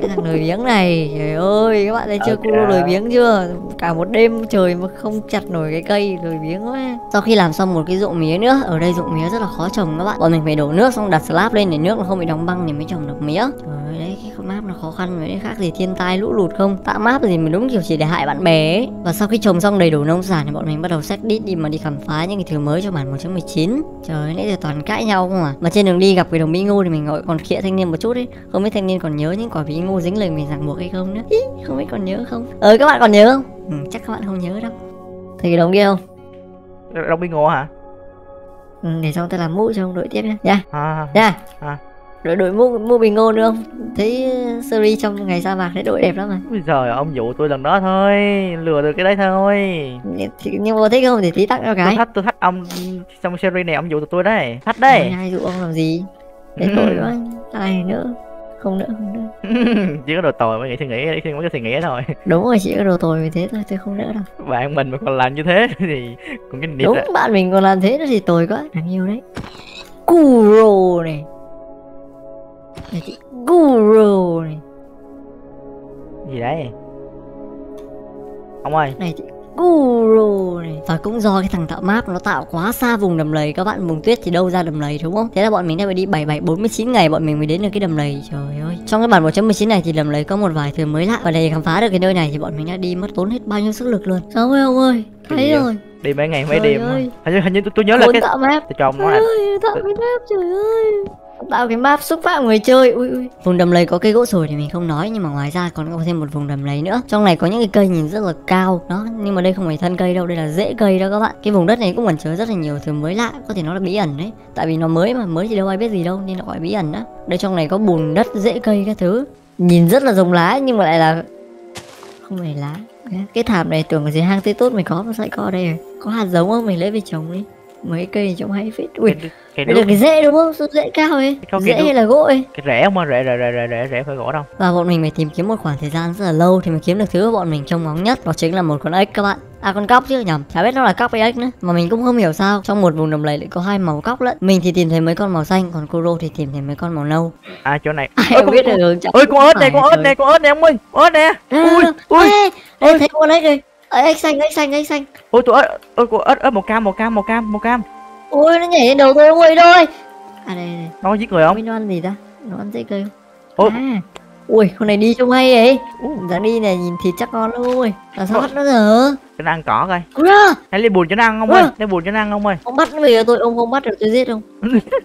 Speaker 1: Cái thằng lười biếng này, trời ơi, các bạn thấy chưa,
Speaker 2: Ok.
Speaker 1: Kuro lười biếng chưa? Cả một đêm trời mà không chặt nổi cái cây, lười biếng quá. Sau khi làm xong một cái ruộng mía nữa, ở đây ruộng mía rất là khó trồng các bạn. Bọn mình phải đổ nước xong đặt slab lên để nước nó không bị đóng băng thì mới trồng được mía. Trời ơi, đấy cái con map nó khó khăn với khác gì thiên tai lũ lụt không? Tạo map gì mà đúng kiểu chỉ để hại bạn bè ấy. Và sau khi trồng xong đầy đủ nông sản thì bọn mình bắt đầu xách đít đi mà đi khám phá những cái thứ mới cho bản một chấm mười chín. Trời ơi, nãy giờ toàn cãi nhau không à. Mà trên đường đi gặp cái đồng bí ngô thì mình gọi còn khịa thanh niên một chút ấy. Không biết thanh niên còn nhớ những quả bí ngô dính lời mình ràng buộc hay không nữa. Ý, không biết còn nhớ không? Ờ các bạn còn nhớ không? Ừ, chắc các bạn không nhớ đâu. Thấy cái đồng kia không?
Speaker 2: Đồng bí ngô hả?
Speaker 1: Ừ, để xong ta làm mũ cho ông đội tiếp nha. Nha.
Speaker 2: À,
Speaker 1: Nha.
Speaker 2: à.
Speaker 1: Đội đội mũ mũ bí ngô nữa không? Thấy uh, series trong ngày sa mạc thấy đội đẹp lắm mà.
Speaker 2: Ui giời, ông dụ tôi lần đó thôi, lừa được cái đấy thôi.
Speaker 1: Thì, nhưng mà thích không thì tí tặng cho
Speaker 2: Tôi
Speaker 1: cái.
Speaker 2: thách tôi thách ông trong series này, ông dụ tụi tôi đấy, thách đấy.
Speaker 1: Ôi, ai dụ ông làm gì? Để tội quá. Ai nữa? Không nữa, không nữa.
Speaker 2: Chỉ có đồ tồi mới nghĩ suy nghĩ, mới có suy nghĩ thôi.
Speaker 1: Đúng rồi, chỉ có đồ tồi vì thế thôi, tôi không nữa đâu.
Speaker 2: Bạn mình mà còn làm như thế thì còn cái nít
Speaker 1: Đúng,
Speaker 2: á.
Speaker 1: bạn mình còn làm thế nữa thì tồi quá. Đáng yêu đấy. Kuro này. Này chị, Kuro này.
Speaker 2: Gì đấy ông ơi?
Speaker 1: Này chị, Kuro này. Và cũng do cái thằng tạo map nó tạo quá xa vùng đầm lầy các bạn, vùng tuyết thì đâu ra đầm lầy đúng không? Thế là bọn mình đã phải đi bảy bảy bốn mươi chín ngày bọn mình mới đến được cái đầm lầy. Trời ơi. Trong cái bản một chấm mười chín này thì đầm lầy có một vài thứ mới lạ, và để khám phá được cái nơi này thì bọn mình đã đi mất tốn hết bao nhiêu sức lực luôn. Sao ơi ông ơi, thấy
Speaker 2: Gì vậy?
Speaker 1: rồi.
Speaker 2: Đi mấy ngày mấy
Speaker 1: Trời
Speaker 2: đêm.
Speaker 1: ơi.
Speaker 2: Hình như hình như tôi, tôi nhớ là
Speaker 1: Muốn
Speaker 2: cái
Speaker 1: tạo map.
Speaker 2: tôi cho ông
Speaker 1: Trời
Speaker 2: nói là
Speaker 1: ơi, tạo cái map, trời ơi. Tạo cái map xúc phạm người chơi. Ui ui. Vùng đầm lầy có cây gỗ sồi thì mình không nói, nhưng mà ngoài ra còn có thêm một vùng đầm lầy nữa. Trong này có những cái cây nhìn rất là cao đó, nhưng mà đây không phải thân cây đâu, đây là rễ cây đó các bạn. Cái vùng đất này cũng ẩn chứa rất là nhiều thứ mới lạ, có thể nói là bí ẩn đấy. Tại vì nó mới mà, mới thì đâu ai biết gì đâu nên nó gọi bí ẩn đó. Đây trong này có bùn đất, rễ cây các thứ. Nhìn rất là giống lá nhưng mà lại là không phải lá. Cái thảm này tưởng ở dưới hang tươi tốt mới có, mà sao lại có ở đây rồi? Có hạt giống không? Mình lấy về trồng đi. Mấy cây này trồng hay phết. Ui,
Speaker 2: cái, cái
Speaker 1: đây
Speaker 2: nước
Speaker 1: là cái rễ đúng không? Sao rễ cao ấy?
Speaker 2: Có
Speaker 1: Rễ
Speaker 2: cái nước-
Speaker 1: hay là gỗ ấy?
Speaker 2: cái rễ không ơi, rễ rễ rễ rễ rễ rễ phải gỗ đâu.
Speaker 1: Và bọn mình phải tìm kiếm một khoảng thời gian rất là lâu thì mới kiếm được thứ mà bọn mình trông ngóng nhất, đó chính là một con ếch các bạn. À con cóc chứ nhầm, chả biết nó là cóc hay ếch nữa. Mà mình cũng không hiểu sao trong một vùng đầm lầy lại có hai màu cóc lẫn. Mình thì tìm thấy mấy con màu xanh, còn Kuro thì tìm thấy mấy con màu nâu.
Speaker 2: À chỗ này.
Speaker 1: Ai
Speaker 2: Ôi,
Speaker 1: không
Speaker 2: con-
Speaker 1: biết được hướng chạy.
Speaker 2: Ôi con ếch này, con ếch này, con ếch này ông ơi, con ếch nè. Ui, ui.
Speaker 1: Ê, thấy con ếch rồi. Ê, ếch xanh, ếch xanh, ếch xanh.
Speaker 2: Ôi tụi ếch, ôi con ếch ếch màu cam, màu cam, màu cam, màu cam.
Speaker 1: Ôi nó nhảy lên đầu tôi ông ơi thôi. À đây đây.
Speaker 2: Nó có giết người không?
Speaker 1: Không biết nó ăn gì ta? Nó ăn dễ cây không?
Speaker 2: Ôi.
Speaker 1: À. Ui, con này đi trông hay vậy.
Speaker 2: Uh,
Speaker 1: Dáng đi này nhìn thịt chắc ngon lắm ông ơi. Là sao bắt nó giờ?
Speaker 2: cho nó ăn cỏ coi.
Speaker 1: Ura,
Speaker 2: Hãy lấy bùn cho nó ăn ông ơi, lấy bùn cho nó ăn ông ơi.
Speaker 1: ông bắt nó về cho tôi, ông không bắt được tôi giết không?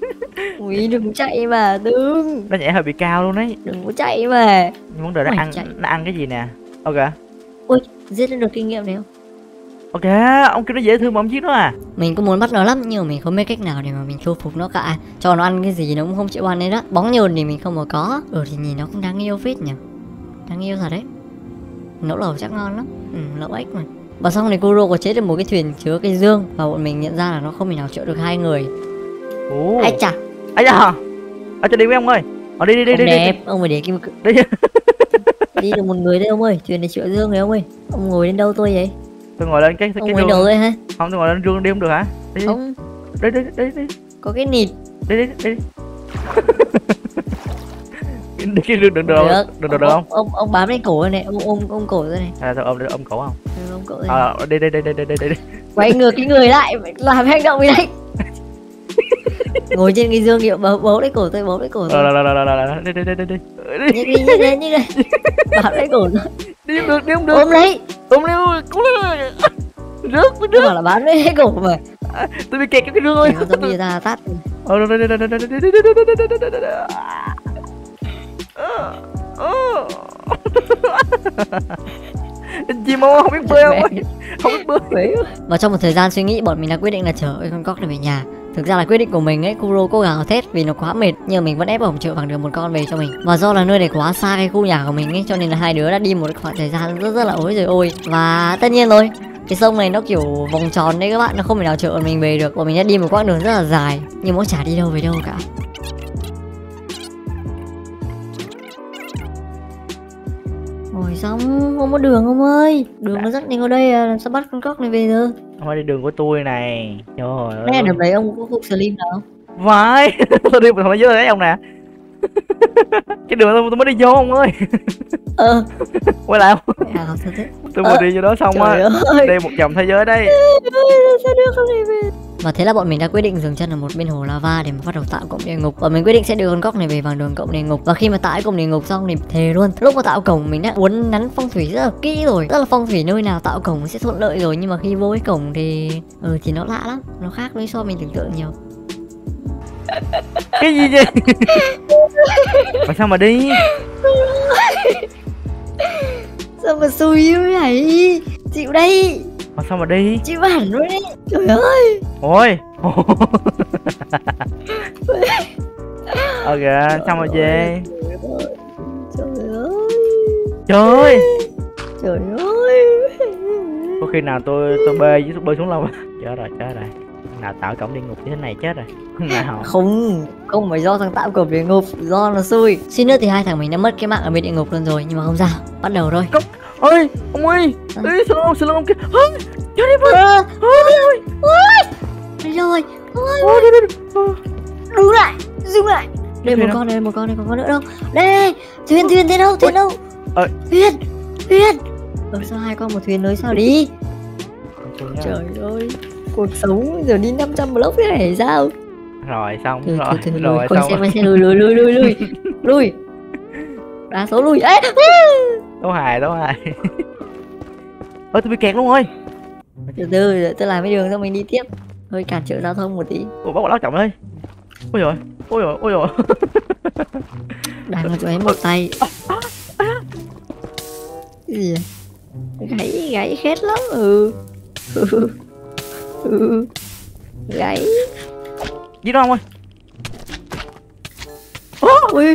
Speaker 1: Ui đừng chạy mà, đừng.
Speaker 2: Nó nhảy hơi bị cao luôn đấy.
Speaker 1: Đừng có chạy mà.
Speaker 2: Nhưng vấn đề nó
Speaker 1: Mày
Speaker 2: ăn
Speaker 1: chạy.
Speaker 2: nó ăn cái gì nè. Ok.
Speaker 1: Ui, giết nó được kinh nghiệm này không?
Speaker 2: Ok, ông kêu nó dễ thương mà ông giết nó à?
Speaker 1: Mình cũng muốn bắt nó lắm nhưng mà mình không biết cách nào để mà mình thu phục nó cả. Cho nó ăn cái gì nó cũng không chịu ăn đấy đó. Bóng nhờn thì mình không có có. Ừ thì nhìn nó cũng đáng yêu phết nhỉ. Đáng yêu thật đấy. Nấu lẩu chắc ngon lắm. Ừ, lẩu ếch mà. Và xong thì Kuro có chế được một cái thuyền chứa cây dương, và bọn mình nhận ra là nó không thể nào chữa được hai người.
Speaker 2: Ồ.
Speaker 1: Ai chà.
Speaker 2: Ai da. Ở cho đi với ông ơi. Ờ đi đi đi
Speaker 1: Ông
Speaker 2: đi đi.
Speaker 1: đẹp, ông phải để kim
Speaker 2: Đi.
Speaker 1: đi được một người đấy ông ơi, thuyền này chữa dương này ông ơi. Ông ngồi lên đâu tôi vậy?
Speaker 2: Tôi ngồi lên cái cái
Speaker 1: Ông ngồi
Speaker 2: rương.
Speaker 1: đầu đấy hả?
Speaker 2: Không, tôi ngồi lên rương đi không được hả? Đi.
Speaker 1: Ông
Speaker 2: Đi đi đi đi.
Speaker 1: có cái nịt.
Speaker 2: Đi đi đi. Đi cái rương đừng được
Speaker 1: Được.
Speaker 2: đừng được được không?
Speaker 1: Ông ông bám lên cổ này, ông ôm ôm cổ rồi này.
Speaker 2: À thôi ôm ôm cổ không?
Speaker 1: Ừ, ôm cổ rồi.
Speaker 2: Ờ đi đi đi đi đi đi đi.
Speaker 1: Quay ngược cái người lại, làm hành động gì đấy. Ngồi trên cái dương hiệu bấu bấu lấy cổ tôi, bấu lấy cổ
Speaker 2: Rồi
Speaker 1: tôi.
Speaker 2: rồi rồi rồi rồi đi đi đi đi đi.
Speaker 1: Nhích đi, nhích lên, nhích lên. Bám lấy cổ tôi.
Speaker 2: Đi không được, đi không được.
Speaker 1: Ôm lấy.
Speaker 2: Ôm lấy, cứu lên. Rớt với
Speaker 1: Tôi
Speaker 2: rớt.
Speaker 1: bảo là bám lấy cổ mà.
Speaker 2: Tôi bị kẹt trong cái rương ơi.
Speaker 1: Nó zombie ra tát.
Speaker 2: Ờ rồi đi đi đi đi đi đi đi đi đi đi đi đi đi đi. Chim không không biết bơi không ơi. Không biết bơi.
Speaker 1: Và trong một thời gian suy nghĩ, bọn mình đã quyết định là chở cái con cóc này về nhà. Thực ra là quyết định của mình ấy, Kuro cố gào thét vì nó quá mệt, nhưng mà mình vẫn ép ổng chở bằng được một con về cho mình. Và do là nơi này quá xa cái khu nhà của mình ấy, cho nên là hai đứa đã đi một khoảng thời gian rất rất là ối rồi ôi. Và tất nhiên rồi, cái sông này nó kiểu vòng tròn đấy các bạn, nó không thể nào chở mình về được. Bọn mình đã đi một quãng đường rất là dài, nhưng mà chả đi đâu về đâu cả. Rồi xong, không có đường ông ơi. Đường nó rất nhanh ở đây à, làm sao bắt con cóc này về giờ?
Speaker 2: Không phải đi đường của tôi này. Trời ơi.
Speaker 1: Nè đầm đấy ông có phục slim nào không?
Speaker 2: Phải. Tôi đi mà không phải dưới đấy ông nè. Cái đường tôi, tôi mới đi vô ông ơi.
Speaker 1: Ờ.
Speaker 2: Quay lại không?
Speaker 1: À, không sao thế.
Speaker 2: Tôi vừa đi vô đó xong á. Đây một vòng thế giới đây.
Speaker 1: Sao đưa không này về? Và thế là bọn mình đã quyết định dừng chân ở một bên hồ lava để mà bắt đầu tạo cổng địa ngục. Và mình quyết định sẽ đưa con cóc này về bằng đường cổng địa ngục. Và khi mà tạo cổng địa ngục xong thì thề luôn, lúc mà tạo cổng mình đã uốn nắn phong thủy rất là kỹ rồi, rất là phong thủy nơi nào tạo cổng sẽ thuận lợi rồi. Nhưng mà khi vô cái cổng thì ừ thì nó lạ lắm, nó khác với so mình tưởng tượng nhiều.
Speaker 2: Cái gì vậy? Mà sao mà đi?
Speaker 1: Sao mà xui thế này? Chịu đây.
Speaker 2: Mà sao mà đi?
Speaker 1: Chịu hẳn luôn đấy. Trời ơi.
Speaker 2: Ôi. Ok, sao mà về?
Speaker 1: Trời ơi.
Speaker 2: Trời.
Speaker 1: Trời ơi.
Speaker 2: Có khi nào tôi tôi bơi với tôi bơi xuống lâu. Chết rồi, chết rồi. Nào tạo cổng địa ngục như thế này chết rồi. Nào.
Speaker 1: Không, không phải do thằng tạo cổng địa ngục, do nó xui. Xin nữa thì hai thằng mình đã mất cái mạng ở bên địa ngục luôn rồi, nhưng mà không sao, bắt đầu thôi.
Speaker 2: Cốc. Ôi, ông ơi. Ê, sao ông, sao ông kia? Hả? Chết đi bơi.
Speaker 1: Ôi.
Speaker 2: Ôi.
Speaker 1: Đi rồi. Ôi.
Speaker 2: Ôi, đi đi.
Speaker 1: Đứng lại, dừng lại. Đây một con đây, một con đây, còn con nữa đâu? Đây, đây. Thuyền, thuyền, thuyền đâu? Thuyền đâu?
Speaker 2: Ơi.
Speaker 1: Thuyền, thuyền. Ờ, sao hai con một thuyền nơi sao đi? Trời ơi, cuộc sống giờ đi năm trăm block thế này sao?
Speaker 2: Rồi xong
Speaker 1: Thôi,
Speaker 2: rồi.
Speaker 1: thôi, thôi,
Speaker 2: Rồi
Speaker 1: coi
Speaker 2: xong.
Speaker 1: xem coi xem lùi lùi lùi lùi lùi lùi. Đa số lùi. Ê,
Speaker 2: Đấu hài, đấu hài. Ôi tôi bị kẹt luôn rồi.
Speaker 1: từ từ để tôi làm cái đường xong mình đi tiếp. Hơi cản trở giao thông một tí.
Speaker 2: Ủa bác bỏ láo trọng ơi. Ôi rồi, ôi rồi, ôi rồi.
Speaker 1: Đang là chỗ ấy một tay. Cái gì vậy? Gãy, gãy khét lắm. Ừ. Ừ. Ừ. Gãy.
Speaker 2: Gì đó ông ơi.
Speaker 1: Ui.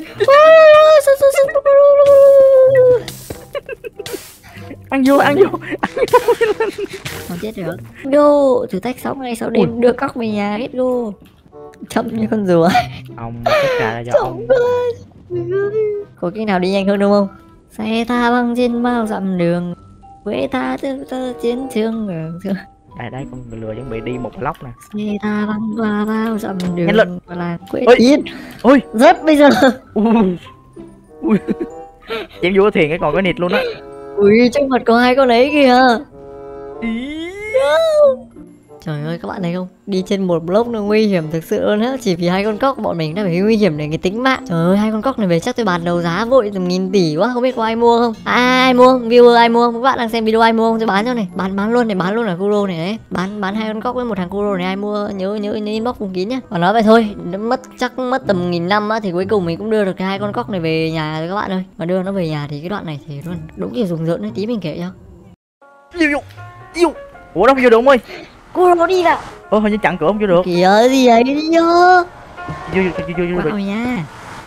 Speaker 2: Ăn vô, ăn vô.
Speaker 1: Không chết được. Go, thử thách sáu ngày sáu đêm đưa cóc về nhà, hết go. Chậm như con rùa.
Speaker 2: Ông tất cả là do ông.
Speaker 1: Có cái nào đi nhanh hơn đúng không? Xe ta băng trên bao dặm đường, quê ta tư tơ chiến trường.
Speaker 2: Đây đây con người lừa chuẩn bị đi một block nè.
Speaker 1: Xe ta băng qua bao dặm đường
Speaker 2: Nhanh lên.
Speaker 1: là quê
Speaker 2: Ôi.
Speaker 1: tiến.
Speaker 2: Ôi.
Speaker 1: Rất bây giờ.
Speaker 2: Ui. Ui. Chém vô cái thuyền cái còn cái nịt luôn á.
Speaker 1: Ui, trước mặt có hai con ấy kìa.
Speaker 2: Ý.
Speaker 1: Trời ơi các bạn thấy không? Đi trên một block nó nguy hiểm thực sự luôn á. Chỉ vì hai con cóc bọn mình đã phải nguy hiểm để cái tính mạng. Trời ơi hai con cóc này về chắc tôi bán đấu giá vội tầm nghìn tỷ quá. Không biết có ai mua không? À, ai mua? Viewer ai mua? Các bạn đang xem video ai mua không? Tôi bán cho này. Bán bán luôn này, bán luôn ở Kuro này đấy. Bán bán hai con cóc với một thằng Kuro này ai mua nhớ nhớ nhớ inbox vùng kín nhá. Và nói vậy thôi, mất chắc mất tầm nghìn năm á thì cuối cùng mình cũng đưa được cái hai con cóc này về nhà rồi các bạn ơi. Mà đưa nó về nhà thì cái đoạn này thì luôn đúng kiểu rùng rợn đấy, tí mình kể cho.
Speaker 2: Yêu yêu. Yêu. Ủa đâu vô được ông ơi.
Speaker 1: Cô nó đi nào.
Speaker 2: Ơ hình như chặn cửa không vô được.
Speaker 1: Kìa gì ấy đi vô.
Speaker 2: Vô vô vô vô được.
Speaker 1: Wow nha.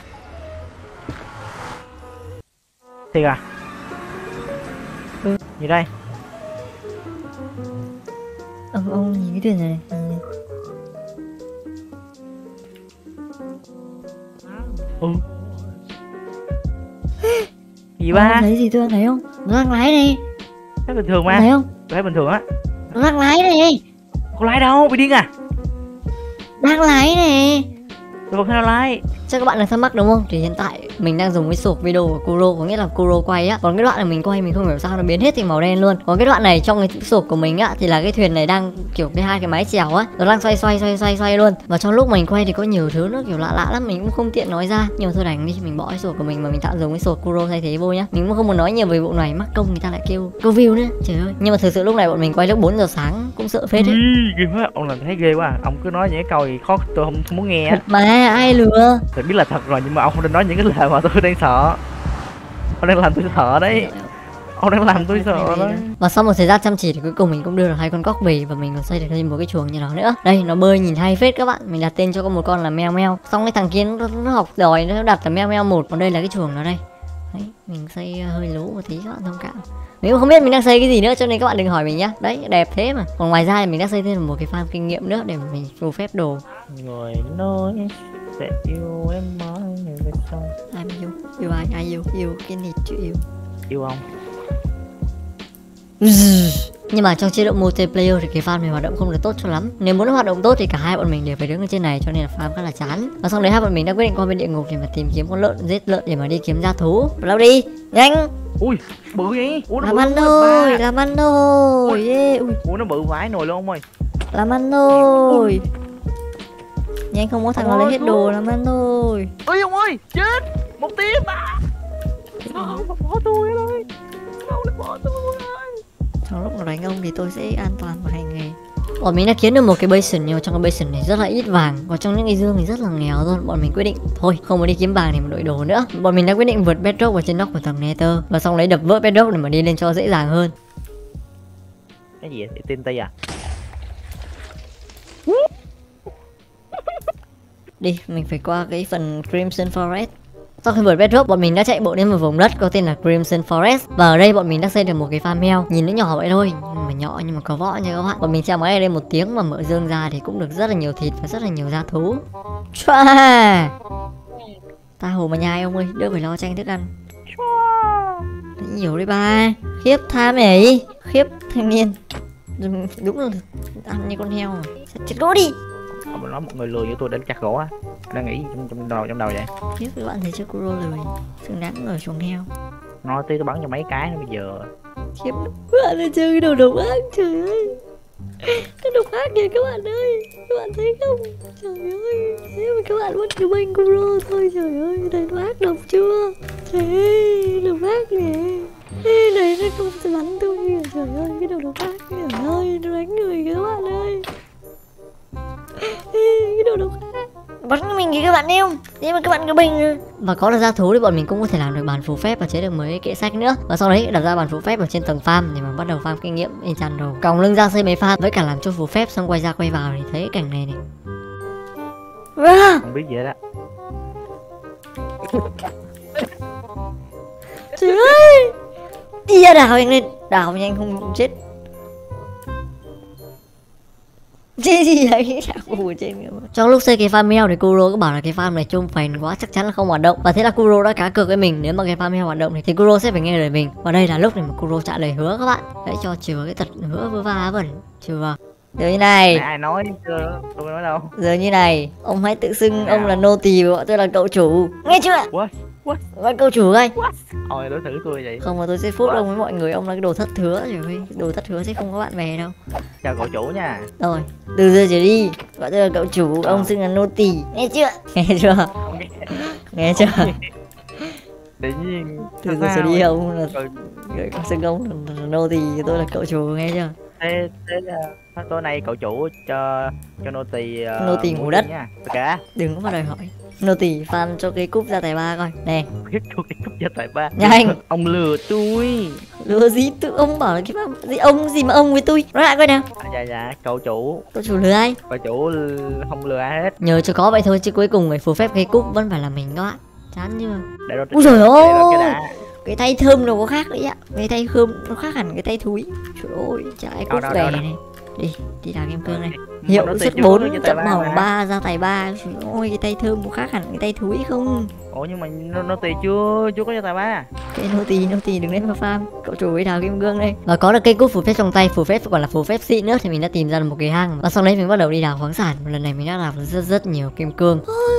Speaker 2: Thiệt à?
Speaker 1: Ừ.
Speaker 2: Gì đây?
Speaker 1: Ông ông nhìn cái thuyền này.
Speaker 2: Ừ. Gì ba?
Speaker 1: Ông thấy gì tôi thấy không? Nó đang lái này.
Speaker 2: Thấy bình thường
Speaker 1: Ông
Speaker 2: mà.
Speaker 1: thấy không?
Speaker 2: Thấy bình thường á.
Speaker 1: Nó đang lái này.
Speaker 2: Không lái đâu, bị điên à?
Speaker 1: Đang lái này.
Speaker 2: Tôi không thấy nó lái.
Speaker 1: Chắc các bạn đang thắc mắc đúng không? Thì hiện tại mình đang dùng cái sổ video của Kuro, có nghĩa là Kuro quay á. Còn cái đoạn này mình quay mình không hiểu sao nó biến hết thành màu đen luôn. Còn cái đoạn này trong cái sổ của mình á thì là cái thuyền này đang kiểu cái hai cái mái chèo á, nó đang xoay xoay xoay xoay xoay luôn. Và trong lúc mình quay thì có nhiều thứ nó kiểu lạ lạ lắm, mình cũng không tiện nói ra. Nhưng mà thôi đành đi, mình bỏ cái sổ của mình mà mình tạm dùng cái sổ Kuro thay thế vô nhá. Mình cũng không muốn nói nhiều về vụ này, mắc công người ta lại kêu câu view nữa. Trời ơi. Nhưng mà thực sự lúc này bọn mình quay lúc bốn giờ sáng cũng sợ phết đấy.
Speaker 2: Ghê quá, ông làm thấy ghê quá à. Ông cứ nói những cái câu gì khó tôi không, không muốn nghe á.
Speaker 1: Mà ai lừa?
Speaker 2: Tôi biết là thật rồi nhưng mà ông không nên nói những cái lời mà tôi đang sợ. Ông đang làm tôi sợ đấy. Ông đang làm tôi sợ đấy.
Speaker 1: Và sau một thời gian chăm chỉ thì cuối cùng mình cũng đưa được hai con cóc về và mình còn xây được thêm một cái chuồng như nó nữa. Đây nó bơi nhìn hay phết các bạn. Mình đặt tên cho con một con là meo meo. Xong cái thằng kia nó, nó học giỏi nó đặt là meo meo một. Còn đây là cái chuồng nó đây. Đấy, mình xây hơi lố một tí các bạn thông cảm. Mình cũng không biết mình đang xây cái gì nữa cho nên các bạn đừng hỏi mình nhá. Đấy đẹp thế mà. Còn ngoài ra thì mình đã xây thêm một cái farm kinh nghiệm nữa để mình phù phép đồ.
Speaker 2: Người nói sẽ yêu em mãi về sau.
Speaker 1: Ai yêu? Yêu ai? Ai yêu? Yêu cái nịt chữ yêu.
Speaker 2: Yêu ông.
Speaker 1: Nhưng mà trong chế độ multiplayer thì cái farm này hoạt động không được tốt cho lắm. Nếu muốn nó hoạt động tốt thì cả hai bọn mình đều phải đứng ở trên này, cho nên là farm khá là chán. Và xong đấy hai bọn mình đã quyết định qua bên địa ngục để mà tìm kiếm con lợn, giết lợn để mà đi kiếm gia thú. Lao đi, nhanh.
Speaker 2: Ui, bự vậy. Ủa, nó
Speaker 1: làm
Speaker 2: bự
Speaker 1: ăn
Speaker 2: quá,
Speaker 1: thôi,
Speaker 2: ba.
Speaker 1: làm ăn thôi. Yeah. Ui,
Speaker 2: Ủa nó bự vãi nồi luôn ông ơi.
Speaker 1: làm ăn thôi. Nhanh không có thằng nào lấy hết
Speaker 2: Ôi,
Speaker 1: đồ, làm ăn thôi.
Speaker 2: Ôi ông ơi, chết. Một tiếng ba. Sao mà bỏ tôi rồi. Sao lại bỏ tôi rồi.
Speaker 1: Trong lúc nó đánh ông thì tôi sẽ an toàn và hành nghề. Bọn mình đã kiếm được một cái basin, nhưng mà trong cái basin này rất là ít vàng, và trong những cái dương thì rất là nghèo thôi. Bọn mình quyết định thôi không muốn đi kiếm vàng để mà đổi đồ nữa. Bọn mình đã quyết định vượt bedrock vào trên nóc của tầng nether, và xong lấy đập vỡ bedrock để mà đi lên cho dễ dàng hơn.
Speaker 2: Cái gì vậy? Tin ti à?
Speaker 1: Đi, mình phải qua cái phần Crimson Forest. Sau khi vượt bedrock, bọn mình đã chạy bộ đến một vùng đất có tên là Crimson Forest, và ở đây bọn mình đã xây được một cái farm heo. Nhìn nó nhỏ vậy thôi, nhưng mà nhỏ nhưng mà có võ nha các bạn. Bọn mình treo máy ở đây một tiếng mà mở dương ra thì cũng được rất là nhiều thịt và rất là nhiều gia thú. Chua! Ta hồ mà nhai ông ơi, đỡ phải lo tranh thức ăn. Đấy nhiều đấy ba. Khiếp tham này, khiếp thanh niên. Đúng là ăn như con heo mà. Chết gỗ đi.
Speaker 2: Ông nói một người lười với tôi đến chặt gỗ á. Đang nghĩ trong, trong đầu trong đầu vậy.
Speaker 1: Khiếp các bạn thấy chưa, Kuro lười xứng đáng ở chuồng heo.
Speaker 2: Nói tí tôi bắn cho mấy cái nữa bây giờ.
Speaker 1: Khiếp bạn ơi, chơi cái đồ độc ác, trời ơi. Cái độc ác kìa các bạn ơi. Các bạn thấy không? Trời ơi, thế mà các bạn vẫn cứ bênh Kuro thôi. Trời ơi, này nó ác độc chưa? Trời ơi, độc ác nè. Ê, này nó không sẽ bắn tôi kìa. Trời ơi, cái đồ độc ác kìa. Trời ơi, nó đánh người kìa các bạn ơi. Ê, cái đồ độc ác bắn mình kìa các bạn yêu. Thế mà các bạn cứ bình. Và có được gia thú thì bọn mình cũng có thể làm được bàn phù phép và chế được mấy kệ sách nữa. Và sau đấy đặt ra bàn phù phép ở trên tầng farm để mà bắt đầu farm kinh nghiệm enchant đồ. Còng lưng ra xây mấy farm với cả làm cho phù phép, xong quay ra quay vào thì thấy cái cảnh này này.
Speaker 2: Không biết gì đó.
Speaker 1: Trời ơi, đi ra đào nhanh lên, đào nhanh không chết. Chứ gì đấy, đào trên kìa. Trong lúc xây cái farm heo thì Kuro có bảo là cái farm này trông phèn quá, chắc chắn là không hoạt động. Và thế là Kuro đã cá cược với mình, nếu mà cái farm heo hoạt động thì, thì Kuro sẽ phải nghe lời mình. Và đây là lúc để mà Kuro trả lời hứa các bạn. Hãy cho chừa cái tật hứa vơ va vẩn. Chừa giờ như này.
Speaker 2: Ai nói chưa? Tôi nói đâu.
Speaker 1: Giờ như này, ông hãy tự xưng ông là nô tỳ, bọn tôi là cậu chủ. Nghe chưa?
Speaker 2: What? What?
Speaker 1: Gọi cậu chủ ơi.
Speaker 2: Ôi đối xử tôi vậy.
Speaker 1: Không mà tôi sẽ phốt ông với mọi người, ông là cái đồ thất hứa. Trời ơi, đồ thất hứa sẽ không có bạn bè đâu.
Speaker 2: Chào cậu chủ nha.
Speaker 1: Rồi, từ giờ trở đi, gọi tôi là cậu chủ,
Speaker 2: à.
Speaker 1: ông xưng là nô tỳ. Nghe chưa? Nghe chưa? Nghe chưa?
Speaker 2: Tự nhiên
Speaker 1: Từ giờ trở đi ông là ông xưng ông là nô tỳ, tôi là cậu chủ, nghe chưa?
Speaker 2: Thế thế là tối nay cậu chủ cho cho nô tỳ uh,
Speaker 1: nô tỳ ngủ đất
Speaker 2: nha. Ok.
Speaker 1: Đừng có mà đòi hỏi. Nô tỳ fan cho cái cúp ra tài ba coi. Nè.
Speaker 2: Biết cho cái cúp ra tài ba.
Speaker 1: Nhanh.
Speaker 2: Ông lừa tôi.
Speaker 1: Lừa gì? Tự ông bảo là cái fan gì, ông gì mà ông với tôi. Nói lại coi nào.
Speaker 2: À, dạ dạ cậu chủ.
Speaker 1: Cậu chủ lừa ai?
Speaker 2: Cậu chủ không lừa ai hết.
Speaker 1: Nhờ cho có vậy thôi chứ cuối cùng người phù phép cái cúp vẫn phải là mình các bạn. Chán chưa?
Speaker 2: Để đó.
Speaker 1: Ui giời ơi. Cái tay thơm nó có khác đấy ạ. Cái tay thơm nó khác hẳn cái tay thúi. Trời ơi, chả ai cúp về này. Đi, đi đào kim cương này. Hiệu suất bốn, tận hỏng ba ra tài ba. Trời ơi, cái tay thơm có khác hẳn cái tay thúi không?
Speaker 2: Ủa nhưng mà nó, nó tì chưa chưa có cho tài ba.
Speaker 1: Cái nô tì nô tì đừng lên vào farm. Cậu chủ ấy đào kim cương đây. Và có được cây cúp phù phép trong tay, phù phép còn là phù phép xịn nữa, thì mình đã tìm ra được một cái hang. Và sau đấy mình bắt đầu đi đào khoáng sản. Và lần này mình đã đào rất rất nhiều kim cương.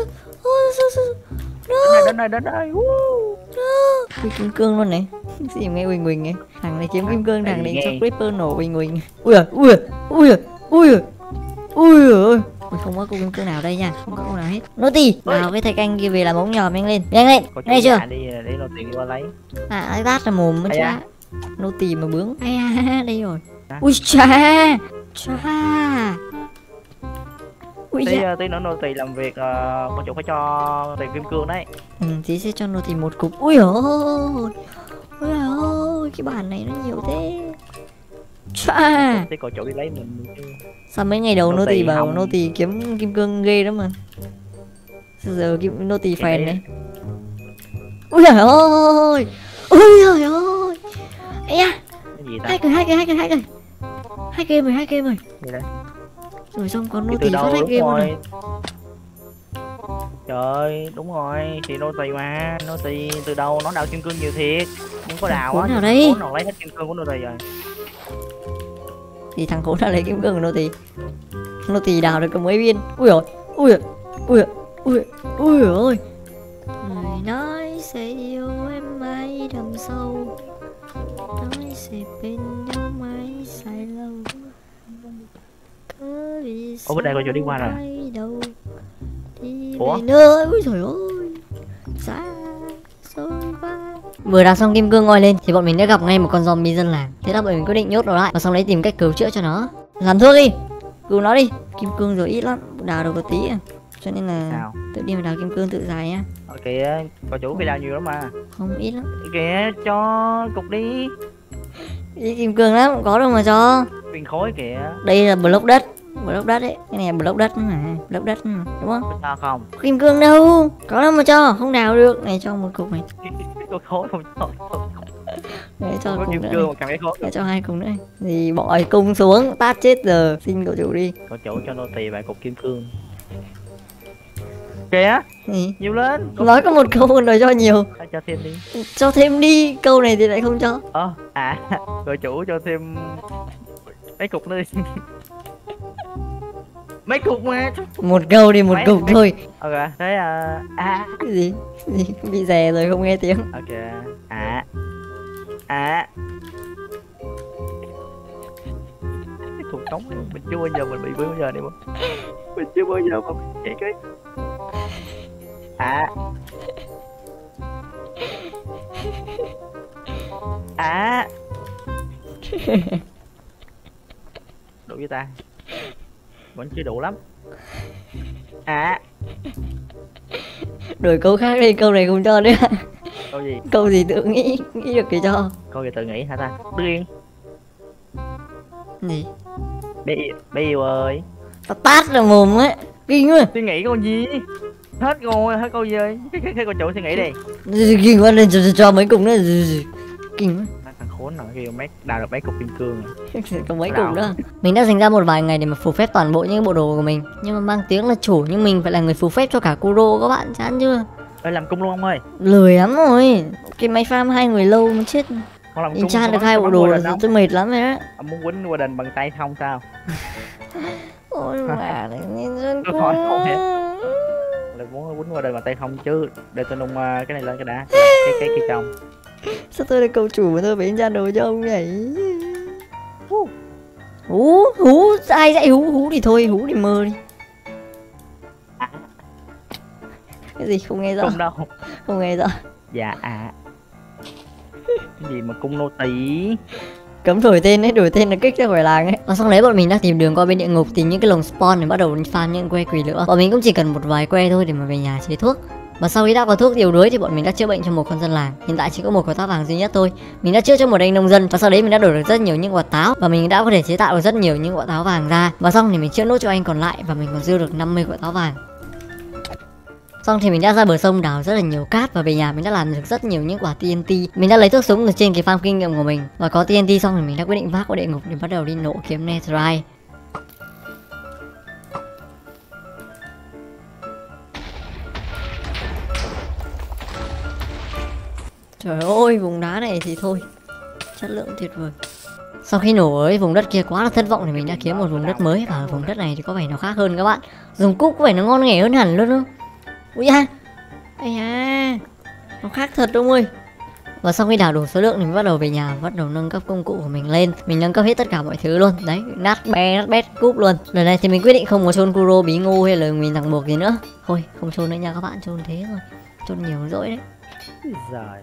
Speaker 2: Đến đây đến đây.
Speaker 1: Ui, kim cương luôn này. Gì mà nghe Quỳnh Quỳnh ấy. Thằng này kiếm kim cương, thằng này cho creeper nổ Quỳnh Quỳnh. Ui à, ui à, ui à, ui à, ui ơi. Ui, không có cô kim cương nào đây nha, không có cô nào hết. Nô tỳ vào cái thạch anh kia về làm ống nhòm, nhanh lên, nhanh lên, nghe chưa?
Speaker 2: Đi để nô tỳ qua lấy.
Speaker 1: À, lấy bát là mồm mất cha. Nô tỳ mà bướng. Ai à, đây rồi. Ui cha, cha. Ui
Speaker 2: tí,
Speaker 1: dạ.
Speaker 2: tí nữa nô tỳ làm việc, uh, cô chủ phải cho tiền kim cương đấy.
Speaker 1: Ừ, tí sẽ cho nô tỳ một cục. Ui ôi, ui ôi, cái bàn này nó nhiều thế. Chà.
Speaker 2: Tí cô chủ đi lấy mình.
Speaker 1: Sao mấy ngày đầu nô, nô tỳ bảo không... nô tỳ kiếm kim cương ghê lắm mà. Giờ kim nô tỳ phèn đấy. Ui giời ơi, ui giời ơi. Ây da. Hai cười, hai cười, hai cười, hai cười. Hai game rồi, hai game rồi.
Speaker 2: Gì đấy?
Speaker 1: Rồi xong còn nô tỳ phát hết game luôn này.
Speaker 2: Trời đúng rồi, thì nô tỳ mà, nô tỳ từ đầu nó đào kim cương nhiều thiệt, không có đào á.
Speaker 1: Nào đây?
Speaker 2: Nó lấy hết kim cương của nô tỳ rồi.
Speaker 1: thì thằng khốn đã lấy kim cương của nô tỳ. Nô tỳ đào được có mấy viên. Ui rồi, ui rồi, ui rồi, ui ui ôi. Người nói sẽ yêu em mãi đằng sau, nói sẽ bên nhau mãi dài lâu. Cứ vì
Speaker 2: Ủa bên đây có chỗ đi qua rồi.
Speaker 1: đâu đi
Speaker 2: Ủa?
Speaker 1: về nơi, ui trời ơi, xa xôi va. Vừa đào xong kim cương ngoi lên thì bọn mình đã gặp ngay một con zombie dân làng. Thế là bọn mình quyết định nhốt nó lại và xong lấy tìm cách cứu chữa cho nó. Làm thuốc đi, cứu nó đi. Kim cương rồi ít lắm, đào được có tí à. Cho nên là
Speaker 2: Sao?
Speaker 1: tự đi mà đào kim cương tự dài nhá.
Speaker 2: Ở kìa, cô chủ bị đào nhiều lắm mà.
Speaker 1: Không ít lắm.
Speaker 2: Kìa, cho cục đi.
Speaker 1: Ít kim cương lắm, không có đâu mà cho.
Speaker 2: Viên khối kìa.
Speaker 1: Đây là block đất, block đất ấy. Cái này là block đất mà, block đất mà, đúng không?
Speaker 2: Cho không?
Speaker 1: Kim cương đâu, có đâu mà cho, không đào được. Này cho một cục này.
Speaker 2: Có khối không cho.
Speaker 1: Đấy cho
Speaker 2: Có
Speaker 1: cục
Speaker 2: kim
Speaker 1: nữa
Speaker 2: cương
Speaker 1: này.
Speaker 2: mà cầm cái khối.
Speaker 1: Để cho hai cục nữa này. Thì bỏ cung xuống, tát chết giờ. Xin cậu chủ đi.
Speaker 2: Cô chủ cho nô tỳ vài cục kim cương. Kìa,
Speaker 1: Gì?
Speaker 2: nhiều lên.
Speaker 1: Nói có một câu rồi cho nhiều.
Speaker 2: Cho thêm đi.
Speaker 1: Cho thêm đi, câu này thì lại không cho.
Speaker 2: Ờ, à, cô chủ cho thêm mấy cục nữa đi. Mấy cục mà.
Speaker 1: Một câu đi, một
Speaker 2: Mấy-
Speaker 1: cục
Speaker 2: mấy-
Speaker 1: thôi.
Speaker 2: Ok, thế à, à,
Speaker 1: Cái gì? Gì? Bị rè rồi không nghe tiếng.
Speaker 2: ok, à, à. Cái cuộc sống này, mình chưa bao giờ mình bị bao giờ này mà. Mình chưa bao giờ mà mình chạy cái. À. À. Đủ với ta. Vẫn chưa đủ lắm. À.
Speaker 1: Đổi câu khác đi, câu này không cho nữa.
Speaker 2: Câu gì?
Speaker 1: Câu gì tự nghĩ, nghĩ được thì cho.
Speaker 2: Câu gì tự nghĩ hả ta? Điên.
Speaker 1: Gì?
Speaker 2: Bé yêu, bé yêu ơi.
Speaker 1: Tao tát vào mồm ấy. Kinh quá.
Speaker 2: Suy nghĩ con gì? Hết rồi, hết câu gì ơi. Cái cái, cái con chủ suy nghĩ đi.
Speaker 1: Kinh quá, lên cho, cho, cho mấy cục nữa. Kinh quá.
Speaker 2: Nó thằng khốn nào kêu mấy đào được mấy cục kim cương rồi.
Speaker 1: Có mấy cục nữa. Mình đã dành ra một vài ngày để mà phù phép toàn bộ những bộ đồ của mình. Nhưng mà mang tiếng là chủ, nhưng mình phải là người phù phép cho cả Kuro các bạn, chán chưa?
Speaker 2: Ơi làm cung luôn ông ơi.
Speaker 1: Lười lắm rồi. Cái máy farm hai người lâu mới chết.
Speaker 2: Con làm
Speaker 1: Mình
Speaker 2: cung.
Speaker 1: chan được
Speaker 2: con
Speaker 1: hai
Speaker 2: bắn-
Speaker 1: bộ
Speaker 2: con
Speaker 1: đồ
Speaker 2: bắn
Speaker 1: là
Speaker 2: Warden không?
Speaker 1: tôi mệt lắm rồi á.
Speaker 2: Ông muốn quýnh Warden bằng tay không sao?
Speaker 1: Ôi mà nhìn dân
Speaker 2: Tôi hỏi không hết. Là muốn quýnh Warden bằng tay không chứ. Để tôi nung uh, cái này lên cái đã. Cái cái cái trong.
Speaker 1: sao tôi là cầu chủ mà tôi phải chan đồ cho ông nhỉ? Hú, hú, ai dạy hú, hú thì thôi, hú thì mơ đi. Cái gì không nghe rõ,
Speaker 2: Cung đâu.
Speaker 1: không nghe rõ.
Speaker 2: Dạ à. Cái gì mà cung nô tỳ?
Speaker 1: Cấm đổi tên ấy, đổi tên là kích ra khỏi làng ấy. Và xong đấy bọn mình đã tìm đường qua bên địa ngục, tìm những cái lồng spawn để bắt đầu farm những que quỷ nữa. Bọn mình cũng chỉ cần một vài que thôi để mà về nhà chế thuốc. Và sau khi đã có thuốc tiêu đuối thì bọn mình đã chữa bệnh cho một con dân làng. Hiện tại chỉ có một quả táo vàng duy nhất thôi. Mình đã chữa cho một anh nông dân và sau đấy mình đã đổi được rất nhiều những quả táo và mình đã có thể chế tạo được rất nhiều những quả táo vàng ra. Và xong thì mình chữa nốt cho anh còn lại và mình còn dư được năm mươi quả táo vàng. Xong thì mình đã ra bờ sông đào rất là nhiều cát và về nhà mình đã làm được rất nhiều những quả tê en tê. Mình đã lấy thuốc súng từ trên cái farm kinh nghiệm của mình và có tê en tê xong thì mình đã quyết định vác qua địa ngục để bắt đầu đi nổ kiếm netherite. Trời ơi, vùng đá này thì thôi, chất lượng tuyệt vời. Sau khi nổ ở vùng đất kia quá là thất vọng thì mình đã kiếm một vùng đất mới. Và ở vùng đất này thì có vẻ nó khác hơn các bạn. Dùng cúc có vẻ nó ngon nghẻ hơn hẳn luôn. Không? Ui da, ây da, nó khác thật ông ơi. Và sau khi đào đủ số lượng thì mình bắt đầu về nhà, bắt đầu nâng cấp công cụ của mình lên. Mình nâng cấp hết tất cả mọi thứ luôn. Đấy, nát be, nát bét, cúp luôn. Lần này thì mình quyết định không có chôn Kuro bí ngu hay là mình thằng buộc gì nữa. Thôi, không chôn nữa nha các bạn, chôn thế rồi. Chôn nhiều dỗi đấy.
Speaker 2: Rồi.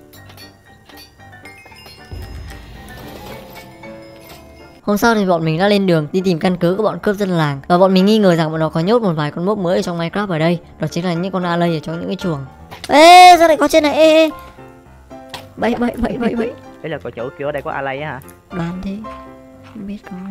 Speaker 1: Hôm sau thì bọn mình đã lên đường đi tìm căn cứ của bọn cướp dân làng. Và bọn mình nghi ngờ rằng bọn nó có nhốt một vài con mốc mới ở trong Minecraft ở đây. Đó chính là những con Alay ở trong những cái chuồng. Ê, sao lại có trên này? Ê, ê. Bậy, bậy, bậy, bậy, bậy.
Speaker 2: Đấy là cậu chủ kiểu ở đây có Alay á hả?
Speaker 1: Đoán thế. Không biết có...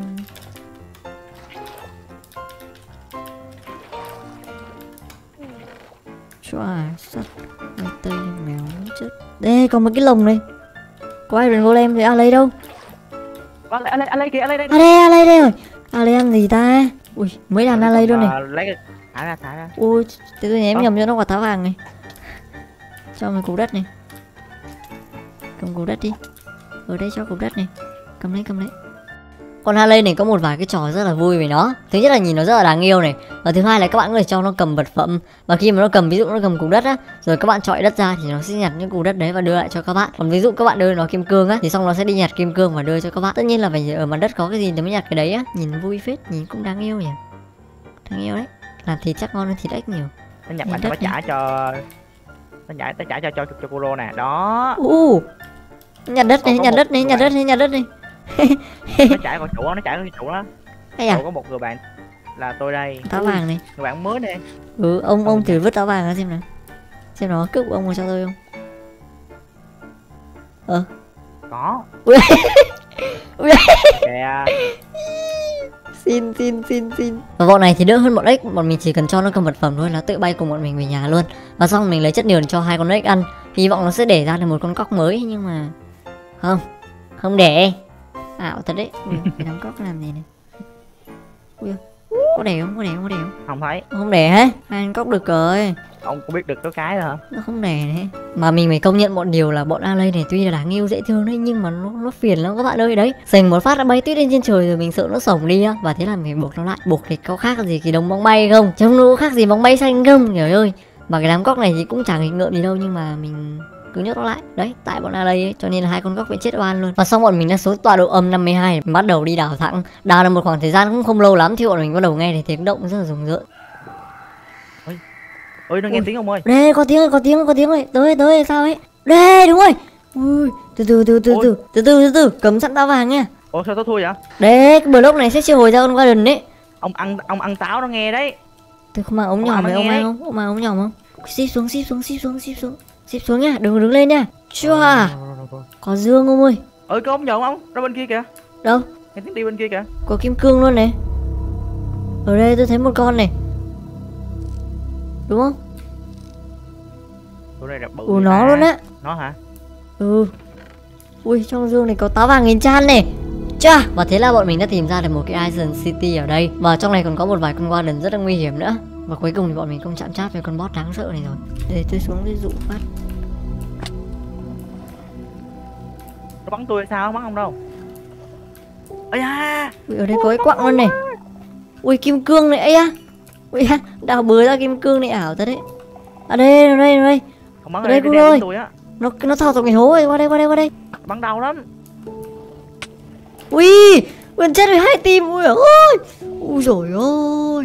Speaker 1: Chua, sắt, khoai tây, mèo, chết. Đây, còn một cái lồng này. Có Iron Golem thì Alay đâu?
Speaker 2: Alay, Alay, Alay kìa, Alay đây.
Speaker 1: À đây, Alay đây rồi. Alay ăn gì ta? Ui, mấy đàn Alay luôn này.
Speaker 2: À, lấy cái... Thả ra, thả ra.
Speaker 1: Ui, thế tôi ném
Speaker 2: Ờ.
Speaker 1: nhầm cho nó quả táo vàng này. Cho mình cục đất này. Cầm cục đất đi. Ở đây cho cục đất này. Cầm lấy, cầm lấy. Con Harley này có một vài cái trò rất là vui về nó. Thứ nhất là nhìn nó rất là đáng yêu này, và thứ hai là các bạn có thể cho nó cầm vật phẩm, và khi mà nó cầm, ví dụ nó cầm cục đất á, rồi các bạn chọi đất ra thì nó sẽ nhặt những cục đất đấy và đưa lại cho các bạn. Còn ví dụ các bạn đưa nó kim cương á thì xong nó sẽ đi nhặt kim cương và đưa cho các bạn. Tất nhiên là phải ở mặt đất có cái gì thì mới nhặt cái đấy á. Nhìn vui phết, nhìn cũng đáng yêu nhỉ. Đáng yêu đấy. Làm thịt chắc ngon hơn thịt ếch nhiều.
Speaker 2: Nó nhặt lại nó trả cho nó trả nó trả cho cho cho Kuro nè. Đó.
Speaker 1: U. Nhặt đất này, nhặt đất này, nhặt đất này, nhặt đất này.
Speaker 2: Nó chạy con chủ đó, nó chạy con chủ đó.
Speaker 1: Hay à?
Speaker 2: Có một người bạn là tôi đây.
Speaker 1: Táo vàng này.
Speaker 2: Người bạn mới nè.
Speaker 1: Ừ, ông ông thử vứt táo vàng ra xem nào. Xem nó cướp của ông có cho tôi không? Ờ.
Speaker 2: Có.
Speaker 1: Ui.
Speaker 2: Kìa.
Speaker 1: Xin xin xin xin. Và bọn này thì đỡ hơn bọn ếch, bọn mình chỉ cần cho nó cầm vật phẩm thôi là tự bay cùng bọn mình về nhà luôn. Và xong mình lấy chất nhờn cho hai con ếch ăn. Hy vọng nó sẽ để ra được một con cóc mới, nhưng mà không, không để. Ảo thật đấy. Ui, cái đám cóc làm gì này? Ui, có để không? Có để không? Có để không?
Speaker 2: Không thấy.
Speaker 1: Không để hết. Hai con cóc được rồi.
Speaker 2: Ông cũng biết được có cái rồi hả?
Speaker 1: Nó không để đấy. Mà mình phải công nhận một điều là bọn Harley này tuy là đáng yêu dễ thương đấy, nhưng mà nó nó phiền lắm các bạn ơi. Đấy, sành một phát đã bay tuyết lên trên trời rồi, mình sợ nó sổng đi á, và thế là mình phải buộc nó lại. Buộc thì có khác gì cái đống bóng bay không? Trông nó khác gì bóng bay xanh không? Trời ơi. Mà cái đám cóc này thì cũng chẳng nghịch ngợm gì đâu, nhưng mà mình cứ nhốt nó lại. Đấy, tại bọn Harley ấy, cho nên là hai con cóc bị chết oan luôn. Và xong bọn mình đã xuống tọa độ âm năm mươi hai, bắt đầu đi đào thẳng. Đào được một khoảng thời gian cũng không lâu lắm thì bọn mình bắt đầu nghe thấy tiếng động rất là rùng rợn.
Speaker 2: Ôi, nó nghe tiếng ông ơi.
Speaker 1: Đây, có tiếng rồi, có tiếng rồi, có tiếng rồi. Tới tới sao ấy? Đây, đúng rồi. Ui, từ từ từ từ từ từ từ từ từ cầm sẵn táo vàng nha.
Speaker 2: Ủa sao tôi thua vậy?
Speaker 1: Đấy, cái block này sẽ triệu hồi ra con Warden đấy.
Speaker 2: Ông ăn ông ăn táo nó nghe đấy.
Speaker 1: Tôi không mang ống nhỏ với ông mang không? Ông mang ống nhỏ không? Ship xuống, ship xuống, ship xuống, ship xuống. Ship xuống nha, đừng đứng lên nha. Chua. Có dương ông ơi.
Speaker 2: Ơi có ống nhậu không? Ra bên kia kìa.
Speaker 1: Đâu?
Speaker 2: Nghe tiếng đi bên kia kìa.
Speaker 1: Có kim cương luôn này. Ở đây tôi thấy một con này. Đúng không?
Speaker 2: Ủa, này là bự.
Speaker 1: Ủa nó luôn á.
Speaker 2: Nó hả?
Speaker 1: Ừ. Ui, trong dương này có táo vàng nghìn chan này. Chà. Và thế là bọn mình đã tìm ra được một cái Island City ở đây. Và trong này còn có một vài con Warden rất là nguy hiểm nữa. Và cuối cùng thì bọn mình không chạm chát với con boss đáng sợ này rồi. Để tôi xuống cái dụ phát.
Speaker 2: Nó bắn tôi hay sao? Bắn không đâu. Ây da.
Speaker 1: Ui, ở đây có cái quặng luôn này. Ui, kim cương này. Ây da. Ui, đào bừa ra kim cương này ảo thật đấy. À đây, ở đây, ở đây.
Speaker 2: Không bắn
Speaker 1: ở đây,
Speaker 2: đây,
Speaker 1: đây,
Speaker 2: tôi á.
Speaker 1: Nó nó thò vào cái hố rồi, qua đây, qua đây, qua đây.
Speaker 2: Bắn đau lắm.
Speaker 1: Ui, gần chết rồi hai team. Ui ôi. Ui rồi ôi.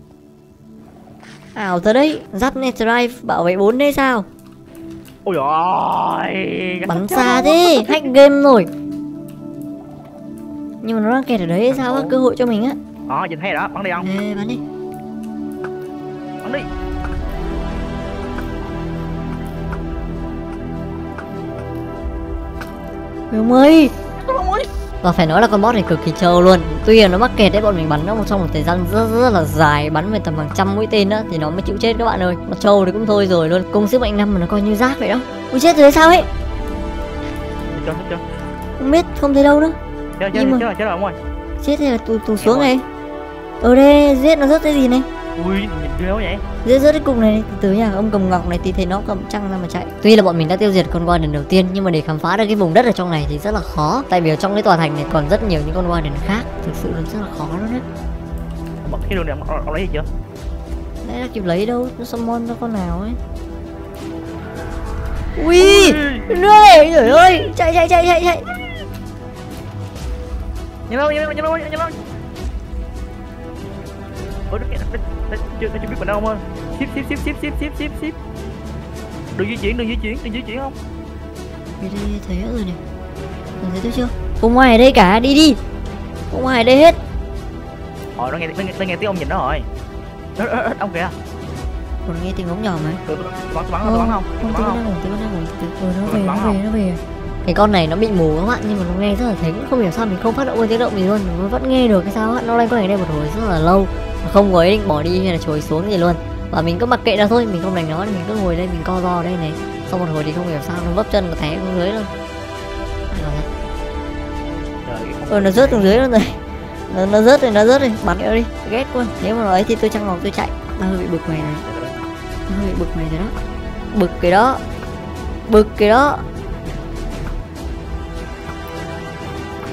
Speaker 1: Ảo thật đấy. Giáp net drive bảo vệ bốn đấy sao?
Speaker 2: Ôi ôi.
Speaker 1: Bắn xa thế, hack game rồi. Nhưng mà nó đang kẹt ở đấy hay sao á, cơ hội cho mình á.
Speaker 2: Đó, nhìn thấy rồi đó, bắn đi không?
Speaker 1: Ê, bắn đi.
Speaker 2: Bắn đi.
Speaker 1: Ông ơi. Và phải nói là con boss này cực kỳ trâu luôn. Tuy là nó mắc kẹt đấy, bọn mình bắn nó trong một thời gian rất rất là dài, bắn về tầm hàng trăm mũi tên đó thì nó mới chịu chết các bạn ơi. Nó trâu thì cũng thôi rồi luôn. Công sức mạnh năm mà nó coi như rác vậy đó. Ui chết rồi sao ấy?
Speaker 2: Chết chưa?
Speaker 1: Không biết, không thấy đâu nữa.
Speaker 2: Chết chết chết rồi, chết rồi ông ơi.
Speaker 1: Chết thì là tù tù xuống này. Ở đây giết nó rớt cái gì này?
Speaker 2: Ui, nhìn ghê quá vậy.
Speaker 1: Giết rớt cái cục này, từ từ nha, ông cầm ngọc này thì thấy nó cầm trăng ra mà chạy. Tuy là bọn mình đã tiêu diệt con Warden đầu tiên, nhưng mà để khám phá được cái vùng đất ở trong này thì rất là khó. Tại vì ở trong cái tòa thành này còn rất nhiều những con Warden khác, thực sự là rất là khó luôn đấy.
Speaker 2: Bật cái đường này ông, ông lấy gì chưa?
Speaker 1: Đấy là kịp lấy đâu, nó summon ra con nào ấy. Ui, này, trời ơi, chạy chạy chạy chạy chạy.
Speaker 2: Nhanh lên, nhanh lên, nhanh lên, nhanh lên. Ôi, nó nó chưa chưa biết mình đâu ông ơi. Ship ship ship ship ship ship ship ship. Đừng di chuyển, đừng di chuyển, đừng di chuyển không?
Speaker 1: Đây đây thấy hết rồi này. Nhìn thấy tôi chưa? Không ai ở đây cả, đi đi. Không ai ở đây hết.
Speaker 2: Ồ, nó nghe nó nghe, nó nghe tiếng ông nhìn nó rồi. Nó ông kìa.
Speaker 1: Còn nghe tiếng ống nhỏ mà.
Speaker 2: Tôi bắn bắn bắn không?
Speaker 1: Không, tôi
Speaker 2: Bắn
Speaker 1: vẫn đang
Speaker 2: không?
Speaker 1: ngủ, tôi vẫn đang ngủ. Từ từ nó về, nó về, nó về. Cái con này nó bị mù các bạn, nhưng mà nó nghe rất là thính. Không hiểu sao mình không phát động cái tiếng động gì luôn, nó vẫn nghe được cái sao á. Nó loanh quanh ở đây một hồi rất là lâu, không có ý định bỏ đi hay là trồi xuống gì luôn. Và mình cứ mặc kệ nó thôi, mình không đánh nó, mình cứ ngồi đây mình co ro ở đây này. Sau một hồi thì không hiểu sao nó vấp chân nó té xuống dưới luôn. Ờ nó rớt xuống dưới luôn rồi. Nó, nó rớt rồi, nó rớt rồi, bắn nó đi, ghét quá. Nếu mà nó ấy thì tôi trăng ngọc tôi chạy. Tao hơi bị bực mày này. Tao hơi bị bực mày rồi đó. Bực cái đó. Bực cái đó. Cẩn thận.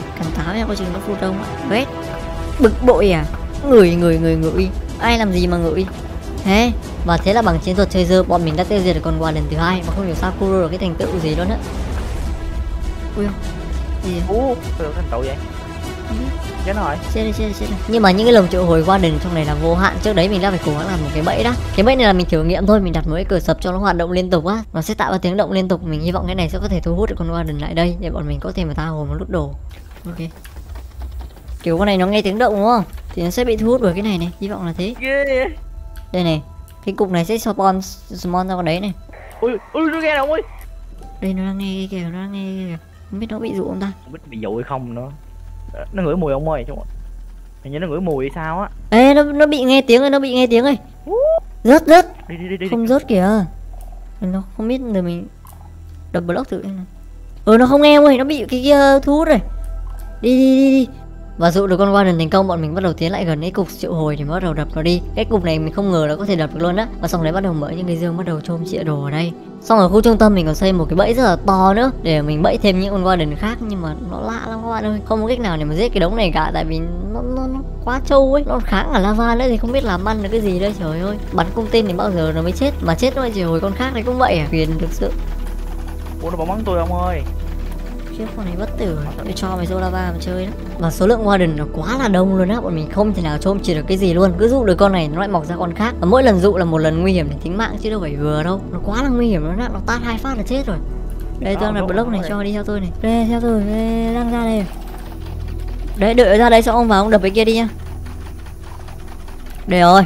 Speaker 1: sáo nha, có chừng nó phun đông á. Vết. Bực bội à? Người người người ngửi. Ai làm gì mà ngửi? Thế, và thế là bằng chiến thuật Tracer bọn mình đã tiêu diệt được con Warden thứ hai mà không hiểu sao Kuro được cái thành tựu gì luôn á. Ui không? Gì vậy?
Speaker 2: Ú, tôi thành tựu vậy. Chết rồi.
Speaker 1: Chết đi, chết đi, chết đi. Nhưng mà những cái lồng triệu hồi Warden trong này là vô hạn. Trước đấy mình đã phải cố gắng làm một cái bẫy đó. Cái bẫy này là mình thử nghiệm thôi, mình đặt một cái cửa sập cho nó hoạt động liên tục á. Nó sẽ tạo ra tiếng động liên tục. Mình hy vọng cái này sẽ có thể thu hút được con Warden lại đây để bọn mình có thể mà tha hồ một lút đồ. Ok. Kiểu con này nó nghe tiếng động đúng không? Thì nó sẽ bị thu hút bởi cái này này, hy vọng là thế.
Speaker 2: Ghê.
Speaker 1: Đây này, cái cục này sẽ spawn spawn ra con đấy này.
Speaker 2: Ui, ui nó nghe đâu ơi.
Speaker 1: Đây nó đang nghe kìa, nó đang nghe kìa. Không biết nó bị dụ không ta?
Speaker 2: Không biết bị dụ hay không nữa. Nó ngửi mùi ông ơi, chung hình như nó ngửi mùi hay sao á.
Speaker 1: Ê, nó nó bị nghe tiếng rồi, nó bị nghe tiếng rồi. Rớt rớt.
Speaker 2: Đi đi đi đi.
Speaker 1: Không rớt kìa. Nó không biết rồi mình đập block thử xem nào. Ừ nó không nghe ơi, nó bị cái kia thu hút rồi. Đi đi đi đi. Và dụ được con Warden thành công, bọn mình bắt đầu tiến lại gần cái cục triệu hồi thì mới bắt đầu đập nó đi. Cái cục này mình không ngờ nó có thể đập được luôn á. Và xong đấy bắt đầu mở những cái dương bắt đầu chôm chĩa đồ ở đây. Xong ở khu trung tâm mình còn xây một cái bẫy rất là to nữa để mình bẫy thêm những con Warden khác, nhưng mà nó lạ lắm các bạn ơi. Không có cách nào để mà giết cái đống này cả, tại vì nó nó, nó quá trâu ấy, nó kháng cả lava nữa thì không biết làm ăn được cái gì đây. Trời ơi, bắn cung tên thì bao giờ nó mới chết, mà chết nó triệu hồi con khác đấy cũng vậy à. Phiền thực sự.
Speaker 2: Ủa nó bỏ bắn tôi ông ơi.
Speaker 1: Khiếp, con này bất tử, tôi cho mày lava mà chơi đó. Và số lượng Warden nó quá là đông luôn á, bọn mình không thể nào chôm chỉ được cái gì luôn. Cứ dụ được con này nó lại mọc ra con khác, và mỗi lần dụ là một lần nguy hiểm đến tính mạng chứ đâu phải vừa đâu. Nó quá là nguy hiểm luôn á, nó tát hai phát là chết rồi. Đây tôi đặt block này cho đi theo tôi này. Đây theo tôi, đây, đang ra đây. Đấy đợi ra đấy xong ông vào ông đập cái kia đi nhá. Đây rồi.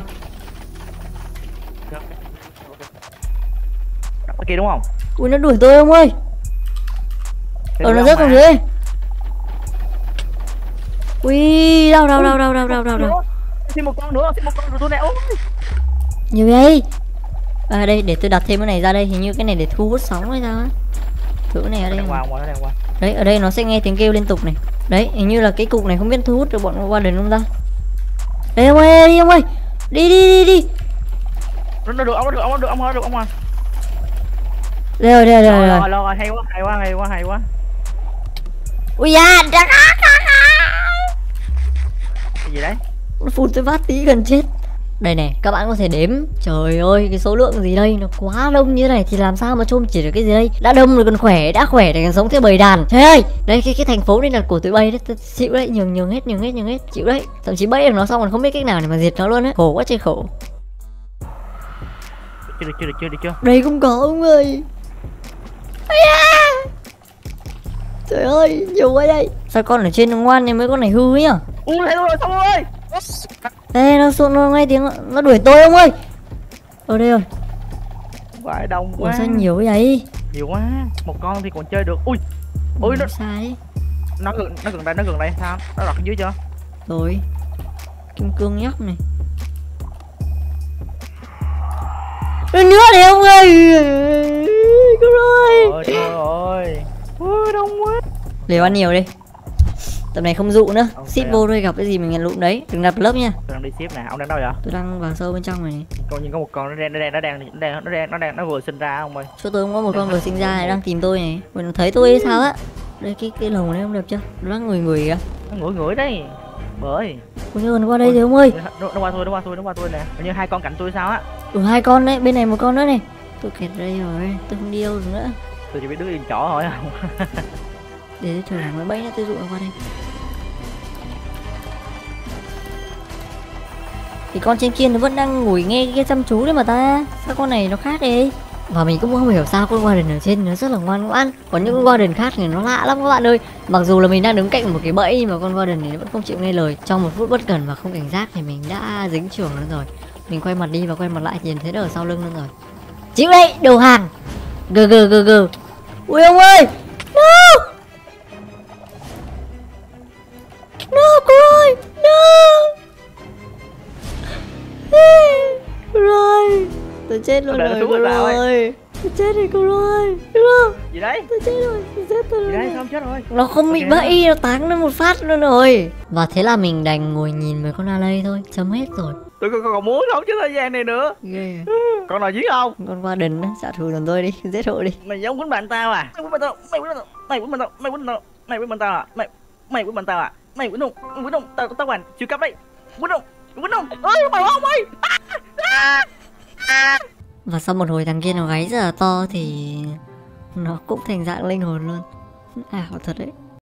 Speaker 2: Đập cái kia đúng không?
Speaker 1: Ui nó đuổi tôi ông ơi. Ờ nó rớt xuống dưới. Ui đau đau đau đau đau đau đau đau.
Speaker 2: Thêm một con nữa, thêm một con rồi tôi nè.
Speaker 1: Nhiều vậy. À đây để tôi đặt thêm cái này ra đây, hình như cái này để thu hút sóng hay sao á. Thử cái này ở đây.
Speaker 2: Qua, qua, qua.
Speaker 1: Đấy ở đây nó sẽ nghe tiếng kêu liên tục này. Đấy hình như là cái cục này không biết thu hút được bọn Warden không ta. Đây ông ơi, đi ông ơi. Đi đi đi đi.
Speaker 2: Nó được, ông nó được, ông nó được, ông nó được, ông à.
Speaker 1: Đây rồi, đây rồi,
Speaker 2: rồi, rồi, rồi, hay quá, hay quá, hay quá, hay quá.
Speaker 1: Ui da, cái
Speaker 2: gì đấy?
Speaker 1: Nó phun tôi phát tí gần chết. Đây này, các bạn có thể đếm. Trời ơi, cái số lượng gì đây, nó quá đông như này thì làm sao mà chôm chỉ được cái gì đây. Đã đông rồi còn khỏe, đã khỏe để còn sống theo bầy đàn. Trời ơi, đây cái cái thành phố này là của tụi bay đấy, chịu đấy, nhường nhường hết, nhường hết, nhường hết, chịu đấy. Thậm chí bẫy được nó xong còn không biết cách nào để mà diệt nó luôn á. Khổ quá trời khổ.
Speaker 2: Chưa được, chưa được, chưa được chưa.
Speaker 1: Đây cũng có ông ơi. Trời ơi, nhiều quá đây. Sao con ở trên nó ngoan nên mấy con này hư ấy nhỉ?
Speaker 2: Ui, thấy rồi, xong rồi.
Speaker 1: Ê, nó xuống nó nghe tiếng, nó đuổi tôi ông ơi. Ở đây rồi.
Speaker 2: Vãi đông quá.
Speaker 1: Ủa sao nhiều vậy?
Speaker 2: Nhiều quá. Một con thì còn chơi được. Ui. Ui nó
Speaker 1: sai đấy.
Speaker 2: Nó gần nó gần đây, nó gần đây sao? Nó lọt dưới chưa?
Speaker 1: Rồi. Kim cương nhóc này. Nữa đi ông ơi. Cứu ơi.
Speaker 2: Ôi trời ơi. Ui đông quá.
Speaker 1: Liều ăn nhiều đi. Tầm này không dụ nữa.
Speaker 2: Okay,
Speaker 1: Ship vô đây gặp cái gì mình nhận lụm đấy. Đừng đặt lớp nha.
Speaker 2: Tôi đang đi ship nè, ông đang đâu vậy?
Speaker 1: Tôi đang vào sâu bên trong này này.
Speaker 2: Còn nhìn có một con nó đang nó đang nó đang nó đang nó đang nó đang nó vừa sinh ra ông ơi.
Speaker 1: Chỗ tôi cũng có một con vừa sinh ra này đang tìm tôi này. Mình thấy tôi hay sao á. Đây cái cái lồng này không đẹp chưa? Nó đang ngửi ngửi kìa.
Speaker 2: Nó ngửi ngửi đấy. Bởi.
Speaker 1: Ôi giời, qua đây rồi ông ơi.
Speaker 2: Nó, nó qua tôi, nó qua tôi, nó qua tôi nè. Hình như hai con cạnh tôi sao á.
Speaker 1: Ừ hai con đấy, bên này một con nữa này. Tôi kẹt đây rồi, tôi không đi đâu được nữa.
Speaker 2: Tôi chỉ biết đứng yên chỗ thôi không.
Speaker 1: Để tôi thử làm cái bẫy nữa, tôi dụ nó qua đây. Thì con trên kia nó vẫn đang ngồi nghe cái chăm chú đấy mà ta. Sao con này nó khác đi. Và mình cũng không hiểu sao con Warden ở trên nó rất là ngoan ngoãn. Còn những con Warden khác thì nó lạ lắm các bạn ơi. Mặc dù là mình đang đứng cạnh một cái bẫy nhưng mà con Warden này nó vẫn không chịu nghe lời. Trong một phút bất cẩn và không cảnh giác thì mình đã dính chưởng nó rồi. Mình quay mặt đi và quay mặt lại thì thấy nó ở sau lưng nó rồi. Chịu đấy, đầu hàng. Gờ gờ gờ gờ. Ui ông ơi. No. No cô ơi. No. Rồi. Tôi chết luôn rồi cô ơi. Tôi chết rồi cô ơi. Đúng không?
Speaker 2: Gì đấy?
Speaker 1: Tôi chết rồi, tôi chết rồi.
Speaker 2: Gì đấy, không chết rồi.
Speaker 1: Nó không bị bẫy, nó táng nó một phát luôn rồi. Và thế là mình đành ngồi nhìn với con Allay thôi, chấm hết rồi.
Speaker 2: Tôi còn, còn muốn sống trên thời gian này nữa.
Speaker 1: Ghê.
Speaker 2: Con nào giết không?
Speaker 1: Con Warden á, trả thù giùm tôi đi, giết hộ đi.
Speaker 2: Mày giống quýnh bạn tao à? Mày quýnh bạn tao, mày quýnh bạn tao, mày quýnh bạn tao, mày quýnh bạn tao, mày quýnh bạn tao à? Mày Mày quýnh bọn tao à? Mày quýnh không? Quýnh không? Tao tao hoàn chưa cấp đấy. Quýnh không? Quýnh không? Ơi bảo ông ơi.
Speaker 1: Và sau một hồi thằng kia nó gáy rất là to thì nó cũng thành dạng linh hồn luôn. Ảo thật đấy.